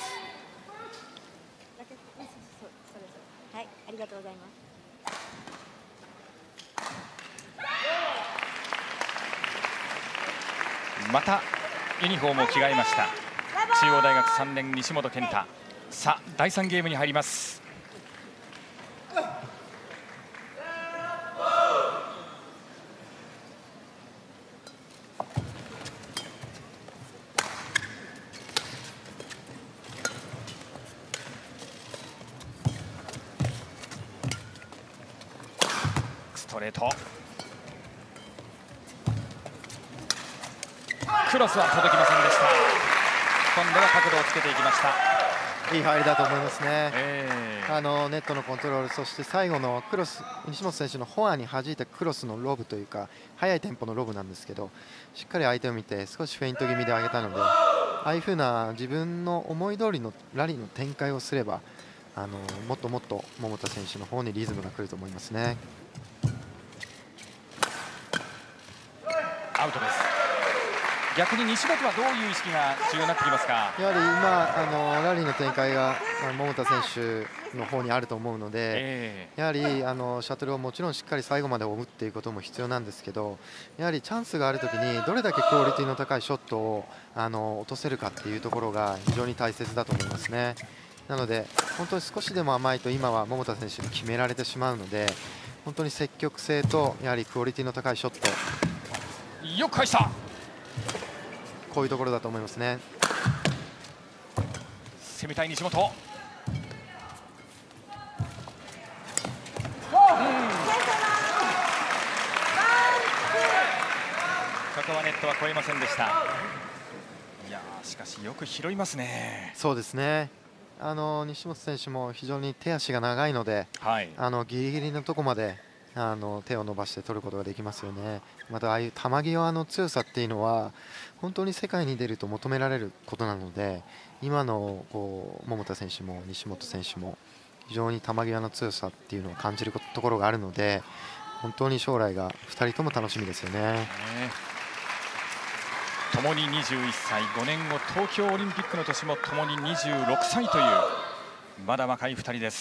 D: はい、ありがとうございます。
A: またユニフォームを着替えました中央大学さんねん西本健太。さあだいさんゲームに入ります。ストレート、クロスは届きませんでした。今度は角度をつけていきました。
B: いい入りだと思いますね、
A: えー、
B: あのネットのコントロール、そして最後のクロス、西本選手のフォアに弾いたクロスのロブというか速いテンポのロブなんですけど、しっかり相手を見て少しフェイント気味で上げたので、ああいう風な自分の思い通りのラリーの展開をすれば、あのもっともっと桃田選手の方にリズムが来ると思いますね。
A: アウトです。逆に西本はどういう意識が重要になってきますか。
B: やはり今あのラリーの展開が桃田選手の方にあると思うので、
A: えー、
B: やはりあのシャトルをもちろんしっかり最後まで追うっていうことも必要なんですけど、やはりチャンスがあるときにどれだけクオリティの高いショットをあの落とせるかっていうところが非常に大切だと思いますね。なので本当に少しでも甘いと今は桃田選手に決められてしまうので、本当に積極性とやはりクオリティの高いショット、
A: よく返した。
B: こういうところだと思いますね。
A: 攻めたい西本。うん、ここはネットは越えませんでした。いやしかしよく拾いますね。
B: そうですね、あの西本選手も非常に手足が長いので、はい、あのギリギリのとこまであの手を伸ばして取ることができますよね。またああいう球際の強さっていうのは本当に世界に出ると求められることなので、今のこう桃田選手も西本選手も非常に球際の強さっていうのを感じるところがあるので、本当に将来がふたりとも楽しみですよね。
A: ともににじゅういっさい、ごねんご東京オリンピックの年もともににじゅうろくさいというまだ若いふたりです。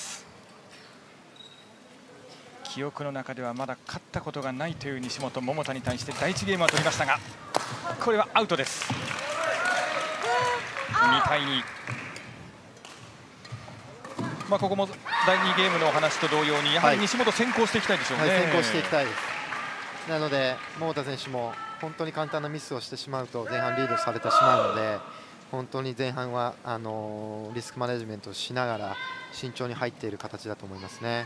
A: 記憶の中ではまだ勝ったことがないという西本、桃田に対してだいいちゲームは取りましたが、これはアウトです。にたいに、まあ、ここもだいにゲームのお話と同様にやはり西本先行していきたいでしょうね。
B: はいはい、先行していきたいです。なので桃田選手も本当に簡単なミスをしてしまうと前半リードされてしまうので、本当に前半はあのリスクマネジメントをしながら慎重に入っている形だと思いますね。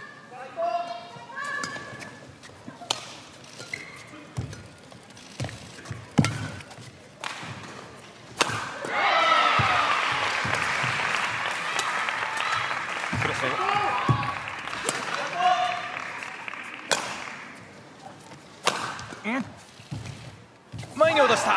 A: 前に落とした。う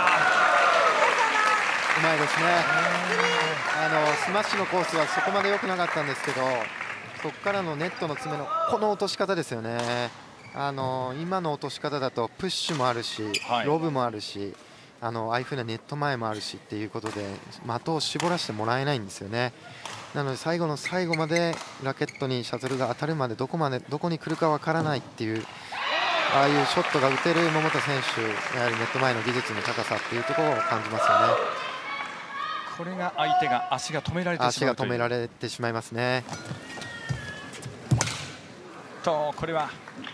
B: まいですね。あのスマッシュのコースはそこまで良くなかったんですけど、そこからのネットの詰めのこの落とし方ですよね。あの今の落とし方だとプッシュもあるし、はい、ロブもあるし、あのああいうふうなネット前もあるしっていうことで的を絞らせてもらえないんですよね。なので最後の最後までラケットにシャトルが当たるまでどこまでどこに来るかわからないっていう、ああいうショットが打てる桃田選手、やはりネット前の技術の高さっていうところを感じますよね。
A: これが相手が足が止められてしまう
B: 足が止められてしまいますね。
A: とこれは、はい、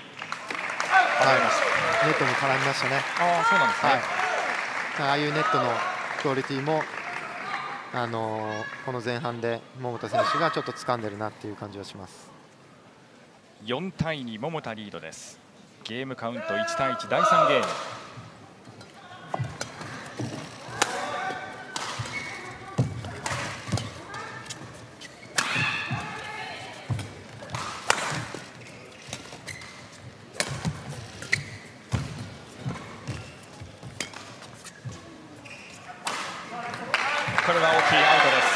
B: ネットに絡みましたね。
A: ああ、そうなんですね。はい、
B: ああいうネットのクオリティもあのー、この前半で桃田選手がちょっと掴んでるなっていう感じはします。
A: よんたいに桃田リードです。ゲームカウントいちたいいち、だいさんゲーム。これは大きいアウトです。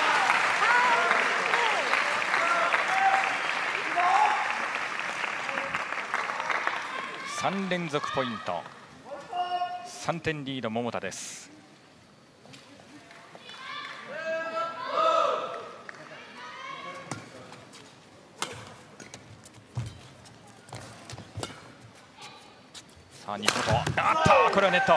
A: さんれんぞくポイント、さんてんリード桃田です。 これはネット。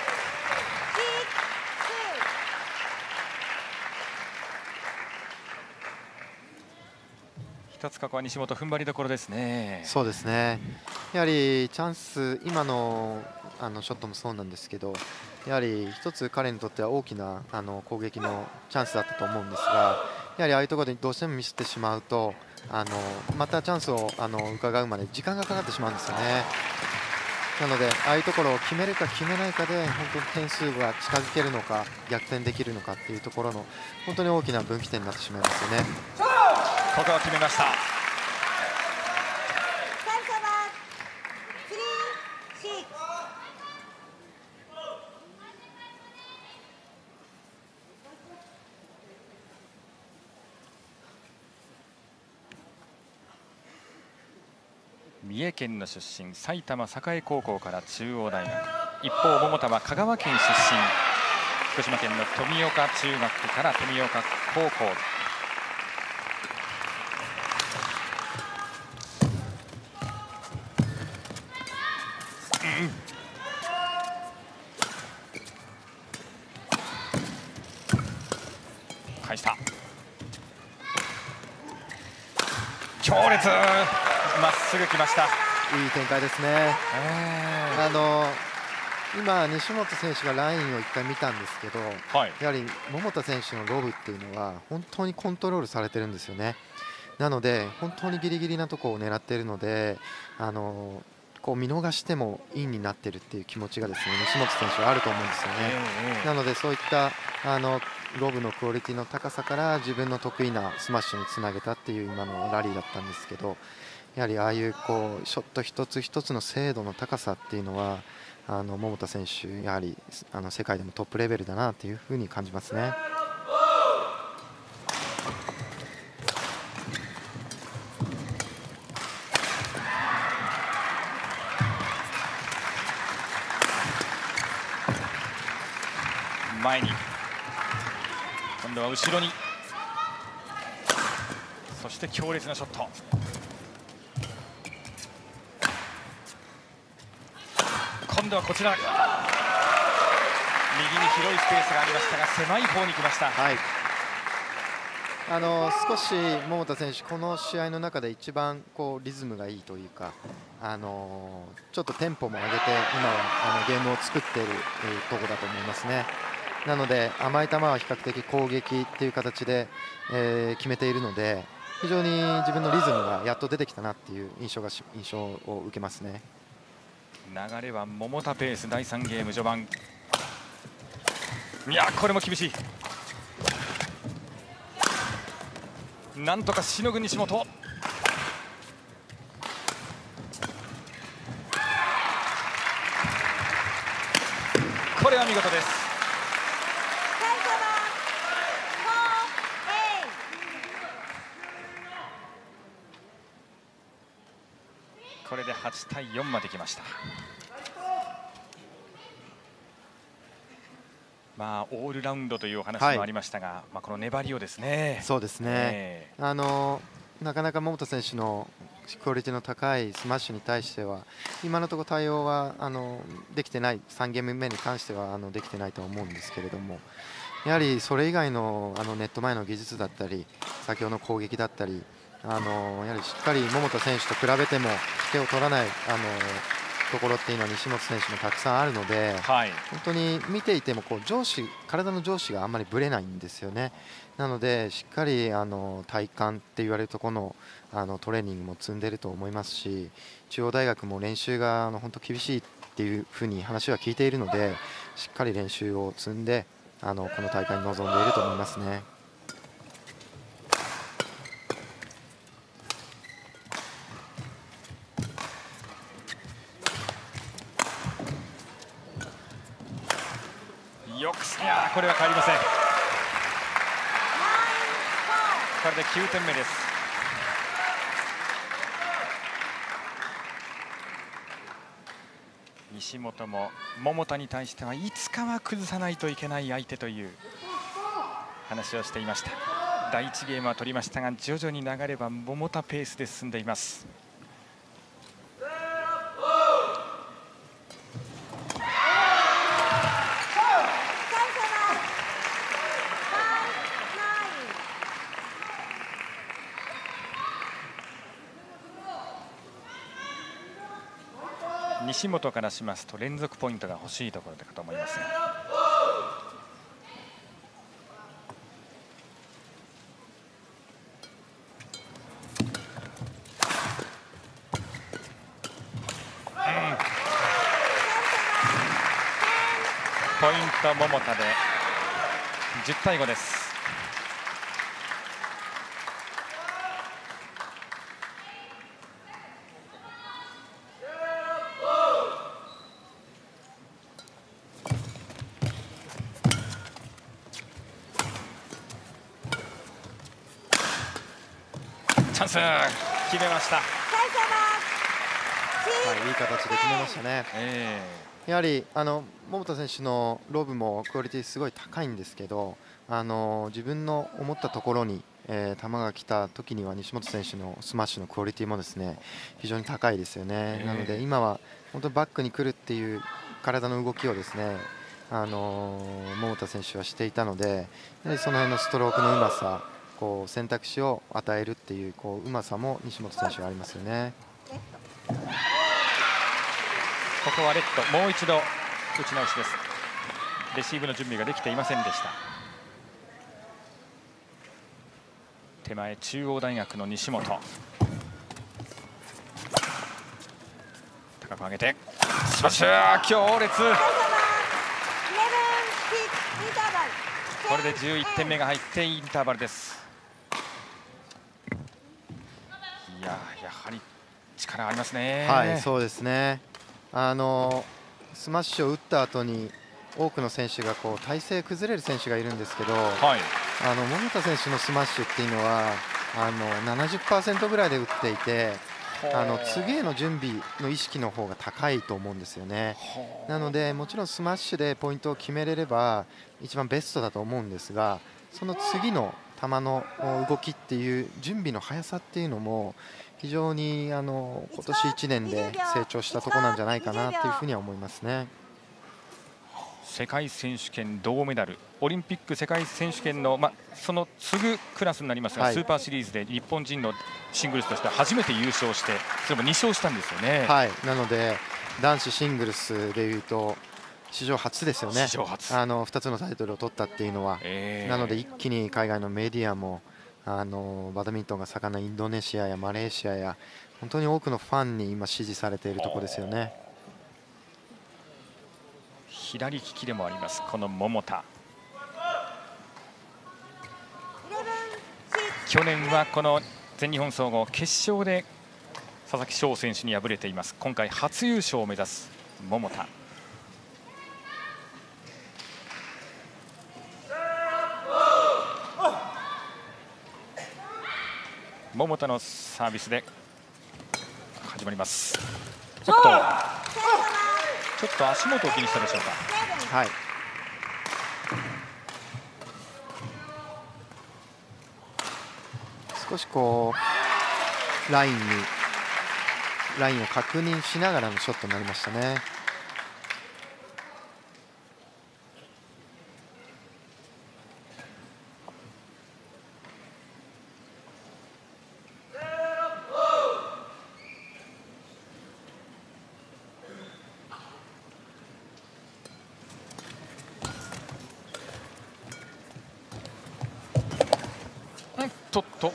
A: 一つここは西本踏ん張りどころですね。
B: そうですね。やはりチャンス、今のあのショットもそうなんですけど、やはり一つ彼にとっては大きなあの攻撃のチャンスだったと思うんですが、やはりああいうところでどうしてもミスってしまうと、あのまたチャンスをあの伺うまで時間がかかってしまうんですよね。なのでああいうところを決めるか決めないかで本当に点数が近づけるのか逆転できるのかっていうところの本当に大きな分岐点になってしまいますよね。
A: ここは決めました。三重県の出身、埼玉栄高校から中央大学。一方桃田は香川県出身、福島県の富岡中学から富岡高校。うん、返した。強烈、まっすぐ来ました。
B: いい展開ですね。あの今、西本選手がラインをいっかい見たんですけど、はい、やはり桃田選手のロブっていうのは本当にコントロールされてるんですよね。なので本当にギリギリなところを狙っているので、あのこう見逃してもインになっているっていう気持ちがですね、西本選手はあると思うんですよね。えー、なのでそういったあのロブのクオリティの高さから自分の得意なスマッシュにつなげたっていう今のラリーだったんですけど、やはりああいうこうショット一つ一つの精度の高さっていうのはあの桃田選手、やはりあの世界でもトップレベルだなというふうに感じますね。
A: 前に、今度は後ろに、そして強烈なショット。今度はこちら、右に広いスペースがありましたが狭い方に来ました。
B: はい、あの少し桃田選手、この試合の中で一番こうリズムがいいというか、あのちょっとテンポも上げて今はあのゲームを作っているところだと思いますね。なので甘い球は比較的攻撃っていう形で、えー、決めているので、非常に自分のリズムがやっと出てきたなっていう印象が印象を受けますね。
A: 流れは桃田ペース、だいさんゲーム序盤。いや、これも厳しい。なんとかしのぐ西本。これは見事です。これではちたいよんまで来ました。まあ、オールラウンドというお話もありましたが、はい、まあこの粘りをですね。
B: そうですね、えー、あのなかなか桃田選手のクオリティの高いスマッシュに対しては今のところ対応はあのできてない、さんゲーム目に関してはあのできてないと思うんですけれども、やはりそれ以外のあのネット前の技術だったり先ほどの攻撃だったり、あのやはりしっかり桃田選手と比べても引けを取らないあのところっていうのは西本選手もたくさんあるので、はい、本当に見ていてもこう上肢体の上肢があんまりぶれないんですよね。なのでしっかりあの体幹って言われるところのあのトレーニングも積んでいると思いますし、中央大学も練習があの本当厳しいっていうふうに話は聞いているので、しっかり練習を積んであのこの大会に臨んでいると思いますね。
A: よく、いやこれは変わりません。これできゅうてんめです。西本も桃田に対してはいつかは崩さないといけない相手という話をしていました。だいいちゲームは取りましたが徐々に流れは桃田ペースで進んでいます。 西本からしますと連続ポイントが欲しいところだと思いますが。ポイント桃田でじゅうたいごです。チャンス決めました。
B: はい、いい形で決めましたね。えー、やはりあの桃田選手のロブもクオリティすごい高いんですけど、あの自分の思ったところに、えー、球が来た時には西本選手のスマッシュのクオリティもですね非常に高いですよね。なので今は本当にバックに来るっていう体の動きをですね、あの桃田選手はしていたので、やはりその辺のストロークのうまさ、こう選択肢を与えるっていうこううまさも西本選手はありますよね。
A: ここはレッド、もう一度打ち直しです。レシーブの準備ができていませんでした。手前中央大学の西本、高く上げてスマッシュ強烈。これでじゅういってんめが入ってインターバルです。いややはり力ありますね。
B: はい、そうですね。あのスマッシュを打った後に多くの選手がこう体勢崩れる選手がいるんですけど、はい、あの桃田選手のスマッシュっていうのはあの ななじゅっパーセント ぐらいで打っていて、あの次への準備の意識の方が高いと思うんですよね。なのでもちろんスマッシュでポイントを決めれれば一番ベストだと思うんですが、その次の球の動きっていう準備の速さっていうのも非常にあの今年いちねんで成長したところなんじゃないかなというふうには思いますね。
A: 世界選手権銅メダル、オリンピック世界選手権の、ま、その次ぐクラスになりますが、はい、スーパーシリーズで日本人のシングルスとして初めて優勝して、それもに勝したんですよね。
B: はい、なので男子シングルスでいうと史上初ですよね。史上初、あのふたつのタイトルを取ったっていうのは、えー、なので一気に海外のメディアもあのバドミントンが盛んなインドネシアやマレーシアや本当に多くのファンに今支持されているところですよね。
A: 左利きでもありますこの桃田。去年はこの全日本総合決勝で佐々木翔選手に敗れています。今回初優勝を目指す桃田。桃田のサービスで始まります。ちょっとちょっと足元を気にしたでしょうか。はい。
B: 少しこうラインにラインを確認しながらのショットになりましたね。
A: とっと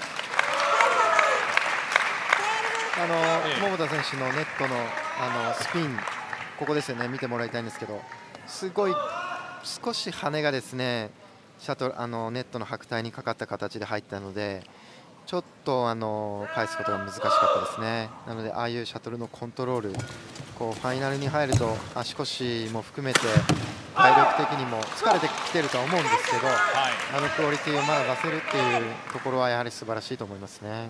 B: あの、ええ、桃田選手のネットのあのスピン、ここですよね、見てもらいたいんですけど、すごい少し羽がですねシャトルあのネットの白帯にかかった形で入ったので、ちょっとあの返すことが難しかったですね。なのでああいうシャトルのコントロール、こうファイナルに入ると足腰も含めて体力的にも疲れてきてるとは思うんですけど、はい、あのクオリティをまだ出せるっていうところはやはり素晴らしいと思いますね。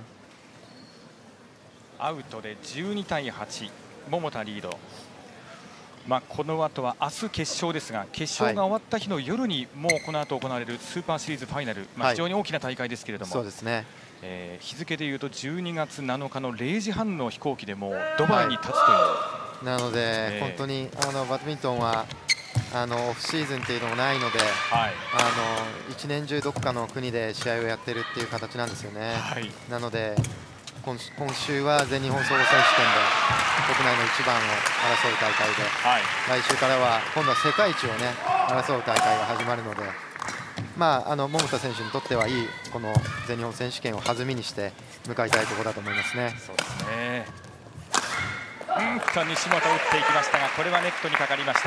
A: アウトでじゅうにたいはち、桃田リード。まあ、この後は明日決勝ですが、決勝が終わった日の夜にもうこの後行われるスーパーシリーズファイナル、まあ、非常に大きな大会ですけれども、
B: そうですね、
A: えー、日付でいうとじゅうにがつなのかのれいじはんの飛行機でもうドバイに立つという、はい、
B: なので、えー、本当にあのバドミントンはあのオフシーズンっていうのもないので、はい、あの一年中どこかの国で試合をやってるっていう形なんですよね。はい、なので今今週は全日本総合選手権で国内の一番を争う大会で、はい、来週からは今度は世界一をね争う大会が始まるので、まあ、あの桃田選手にとってはいいこの全日本選手権を弾みにして向かいたいところだと思いますね。
A: そうですね。うんと西本打っていきましたが、これはネットにかかりました。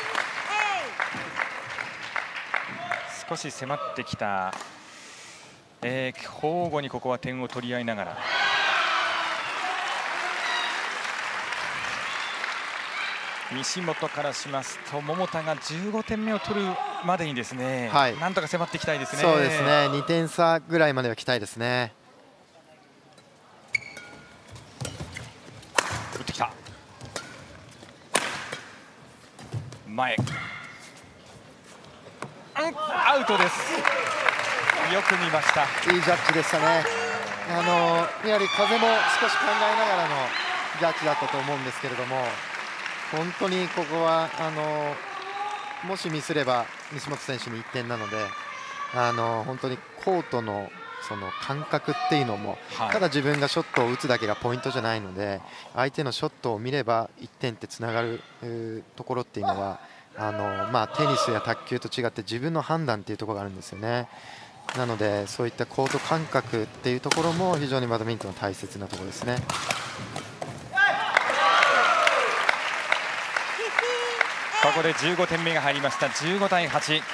A: 少し迫ってきた、えー、交互にここは点を取り合いながら、西本からしますと桃田がじゅうごてんめを取るまでにですね、はい、なんとか迫っていきたいですね。
B: そうですね、にてん差ぐらいまでは来たいですね。
A: 打ってきた前、アウトです。よく見ました。
B: いいジャッジでしたね。あのやはり風も少し考えながらのジャッジだったと思うんですけれども、本当にここはあのもしミスれば西本選手にいってんなので、あの本当にコートのその感覚っていうのも、はい、ただ自分がショットを打つだけがポイントじゃないので、相手のショットを見ればいってんってつながるところっていうのは、あのまあ、テニスや卓球と違って自分の判断っていうところがあるんですよね。なのでそういったコート感覚っていうところも非常にバドミントンの大切なところですね。
A: ここでじゅうごてんめが入りました。じゅうごたいはち。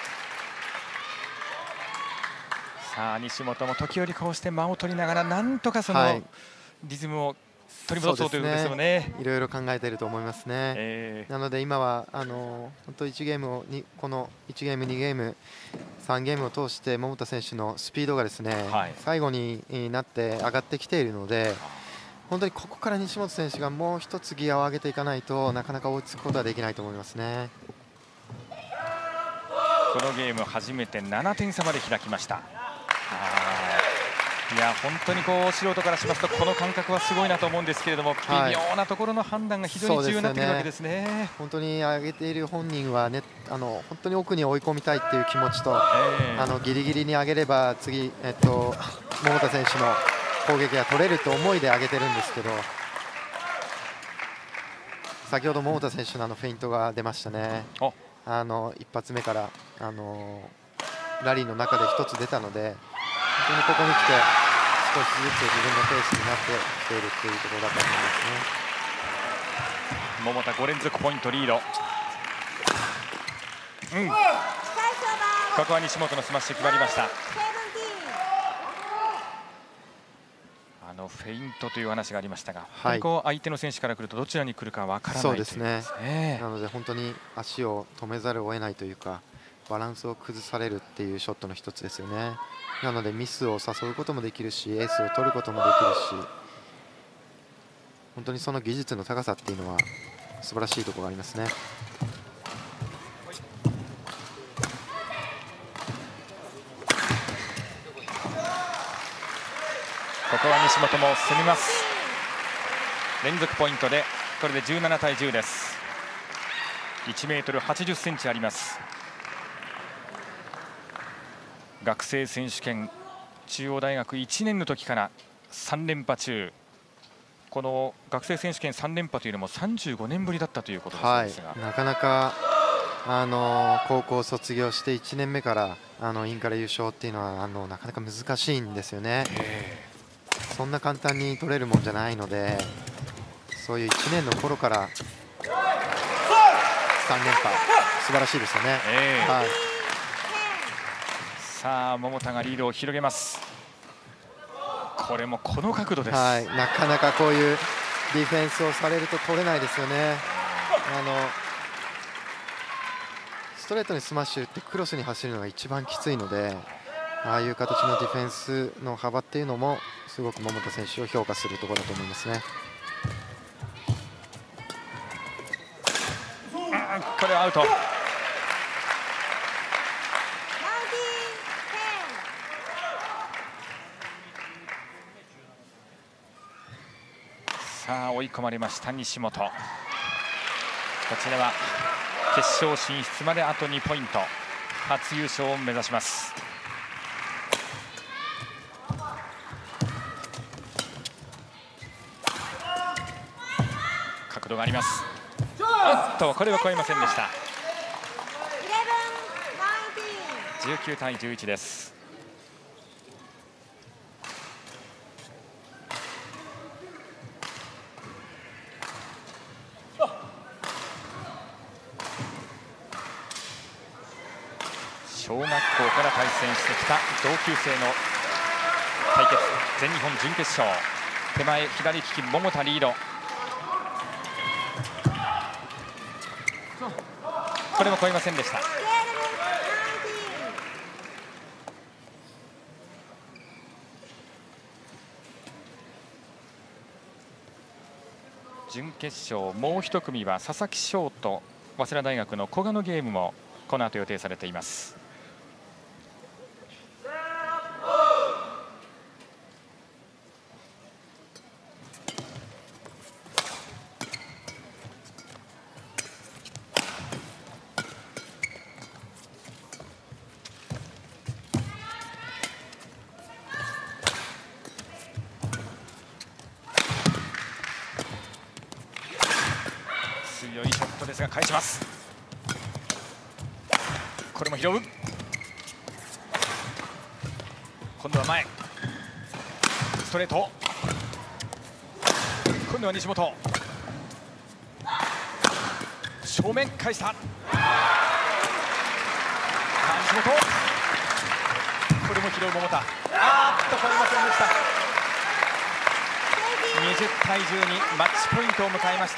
A: さあ西本も時折こうして間を取りながらなんとかそのリズムを取り戻そうということですよね。
B: いろいろ考えていると思いますね。えー、なので今はあの本当いちゲームをにこのいちゲームにゲームさんゲームを通して桃田選手のスピードがですね、はい、最後になって上がってきているので、本当にここから西本選手がもう一つギアを上げていかないとなかなか追いつくことはできないと思いますね。
A: このゲーム初めてななてん差まで開きました。いや本当にこう素人からしますとこの感覚はすごいなと思うんですけれども、はい、微妙なところの判断が非常に重要になってくるわけですね。
B: ですね、本当に上げている本人は、ね、あの本当に奥に追い込みたいっていう気持ちと、えー、あのギリギリに上げれば次、えっと、桃田選手の攻撃が取れると思いで上げてるんですけど、先ほど桃田選手のあのフェイントが出ましたね。あの一発目からあのラリーの中で一つ出たので、本当にここに来て少しずつ自分のペースになってきているというところだと思います
A: ね。桃田ごれんぞくポイントリード。うん、ここは西本のスマッシュ決まりました。あのフェイントという話がありましたが、はい、こう相手の選手から来るとどちらに来るかわからないというですね。
B: なので本当に足を止めざるを得ないというか、バランスを崩されるっていうショットの一つですよね。なのでミスを誘うこともできるし、エースを取ることもできるし、本当にその技術の高さっていうのは素晴らしいところがありますね。
A: ここは西本も攻めます。連続ポイントでこれでじゅうななたいじゅうです。いちメートルはちじゅっセンチあります。学生選手権中央大学いちねんの時からさんれんぱ中、この学生選手権さんれんぱというのもさんじゅうごねんぶりだったということですが、はい、
B: なかなかあの高校卒業していちねんめからあのインカレ優勝っていうのはあのなかなか難しいんですよね。そんな簡単に取れるもんじゃないので、そういういちねんの頃からさんれんぱ素晴らしいですよね。えーはい、
A: さあ桃田がリードを広げます。これもこの角度です。
B: はい、なかなかこういうディフェンスをされると取れないですよね。あのストレートにスマッシュ打ってクロスに走るのが一番きついので、ああいう形のディフェンスの幅っていうのもすごく桃田選手を評価するところだと思いますね。
A: これはアウト。さあ追い込まれました西本。こちらは決勝進出まであとにポイント、初優勝を目指します。 角度があります。あっとこれは超えませんでした。じゅうきゅうたいじゅういちです。小学校から対戦してきた同級生の対決、全日本準決勝。手前左利き桃田リード。これも超えませんでした。準決勝もう一組は佐々木翔と早稲田大学の古賀のゲームもこの後予定されています。強いショットですが返します。これも拾う。今度は前ストレート。今度は西本正面返した。西本これも拾う桃田。あーっと超えませんでした。にじゅうたいじゅうにマッチポイントを迎えました。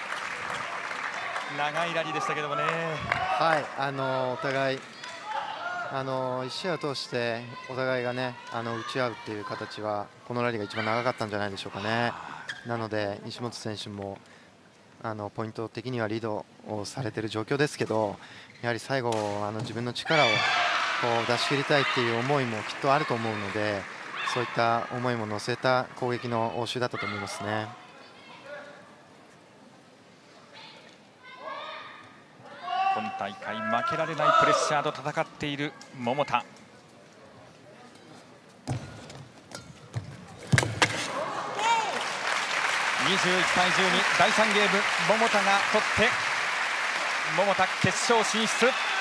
A: 長いラリーでしたけどもね。
B: はい、あのお互いあのいち試合を通してお互いがねあの打ち合うっていう形はこのラリーが一番長かったんじゃないでしょうかね。なので西本選手もあのポイント的にはリードをされている状況ですけど、やはり最後あの自分の力をこう出し切りたいっていう思いもきっとあると思うので、そういった思いも乗せた攻撃の応酬だったと思いますね。
A: 今大会負けられないプレッシャーと戦っている桃田。にじゅういちたいじゅうにだいさんゲーム桃田が取って桃田決勝進出。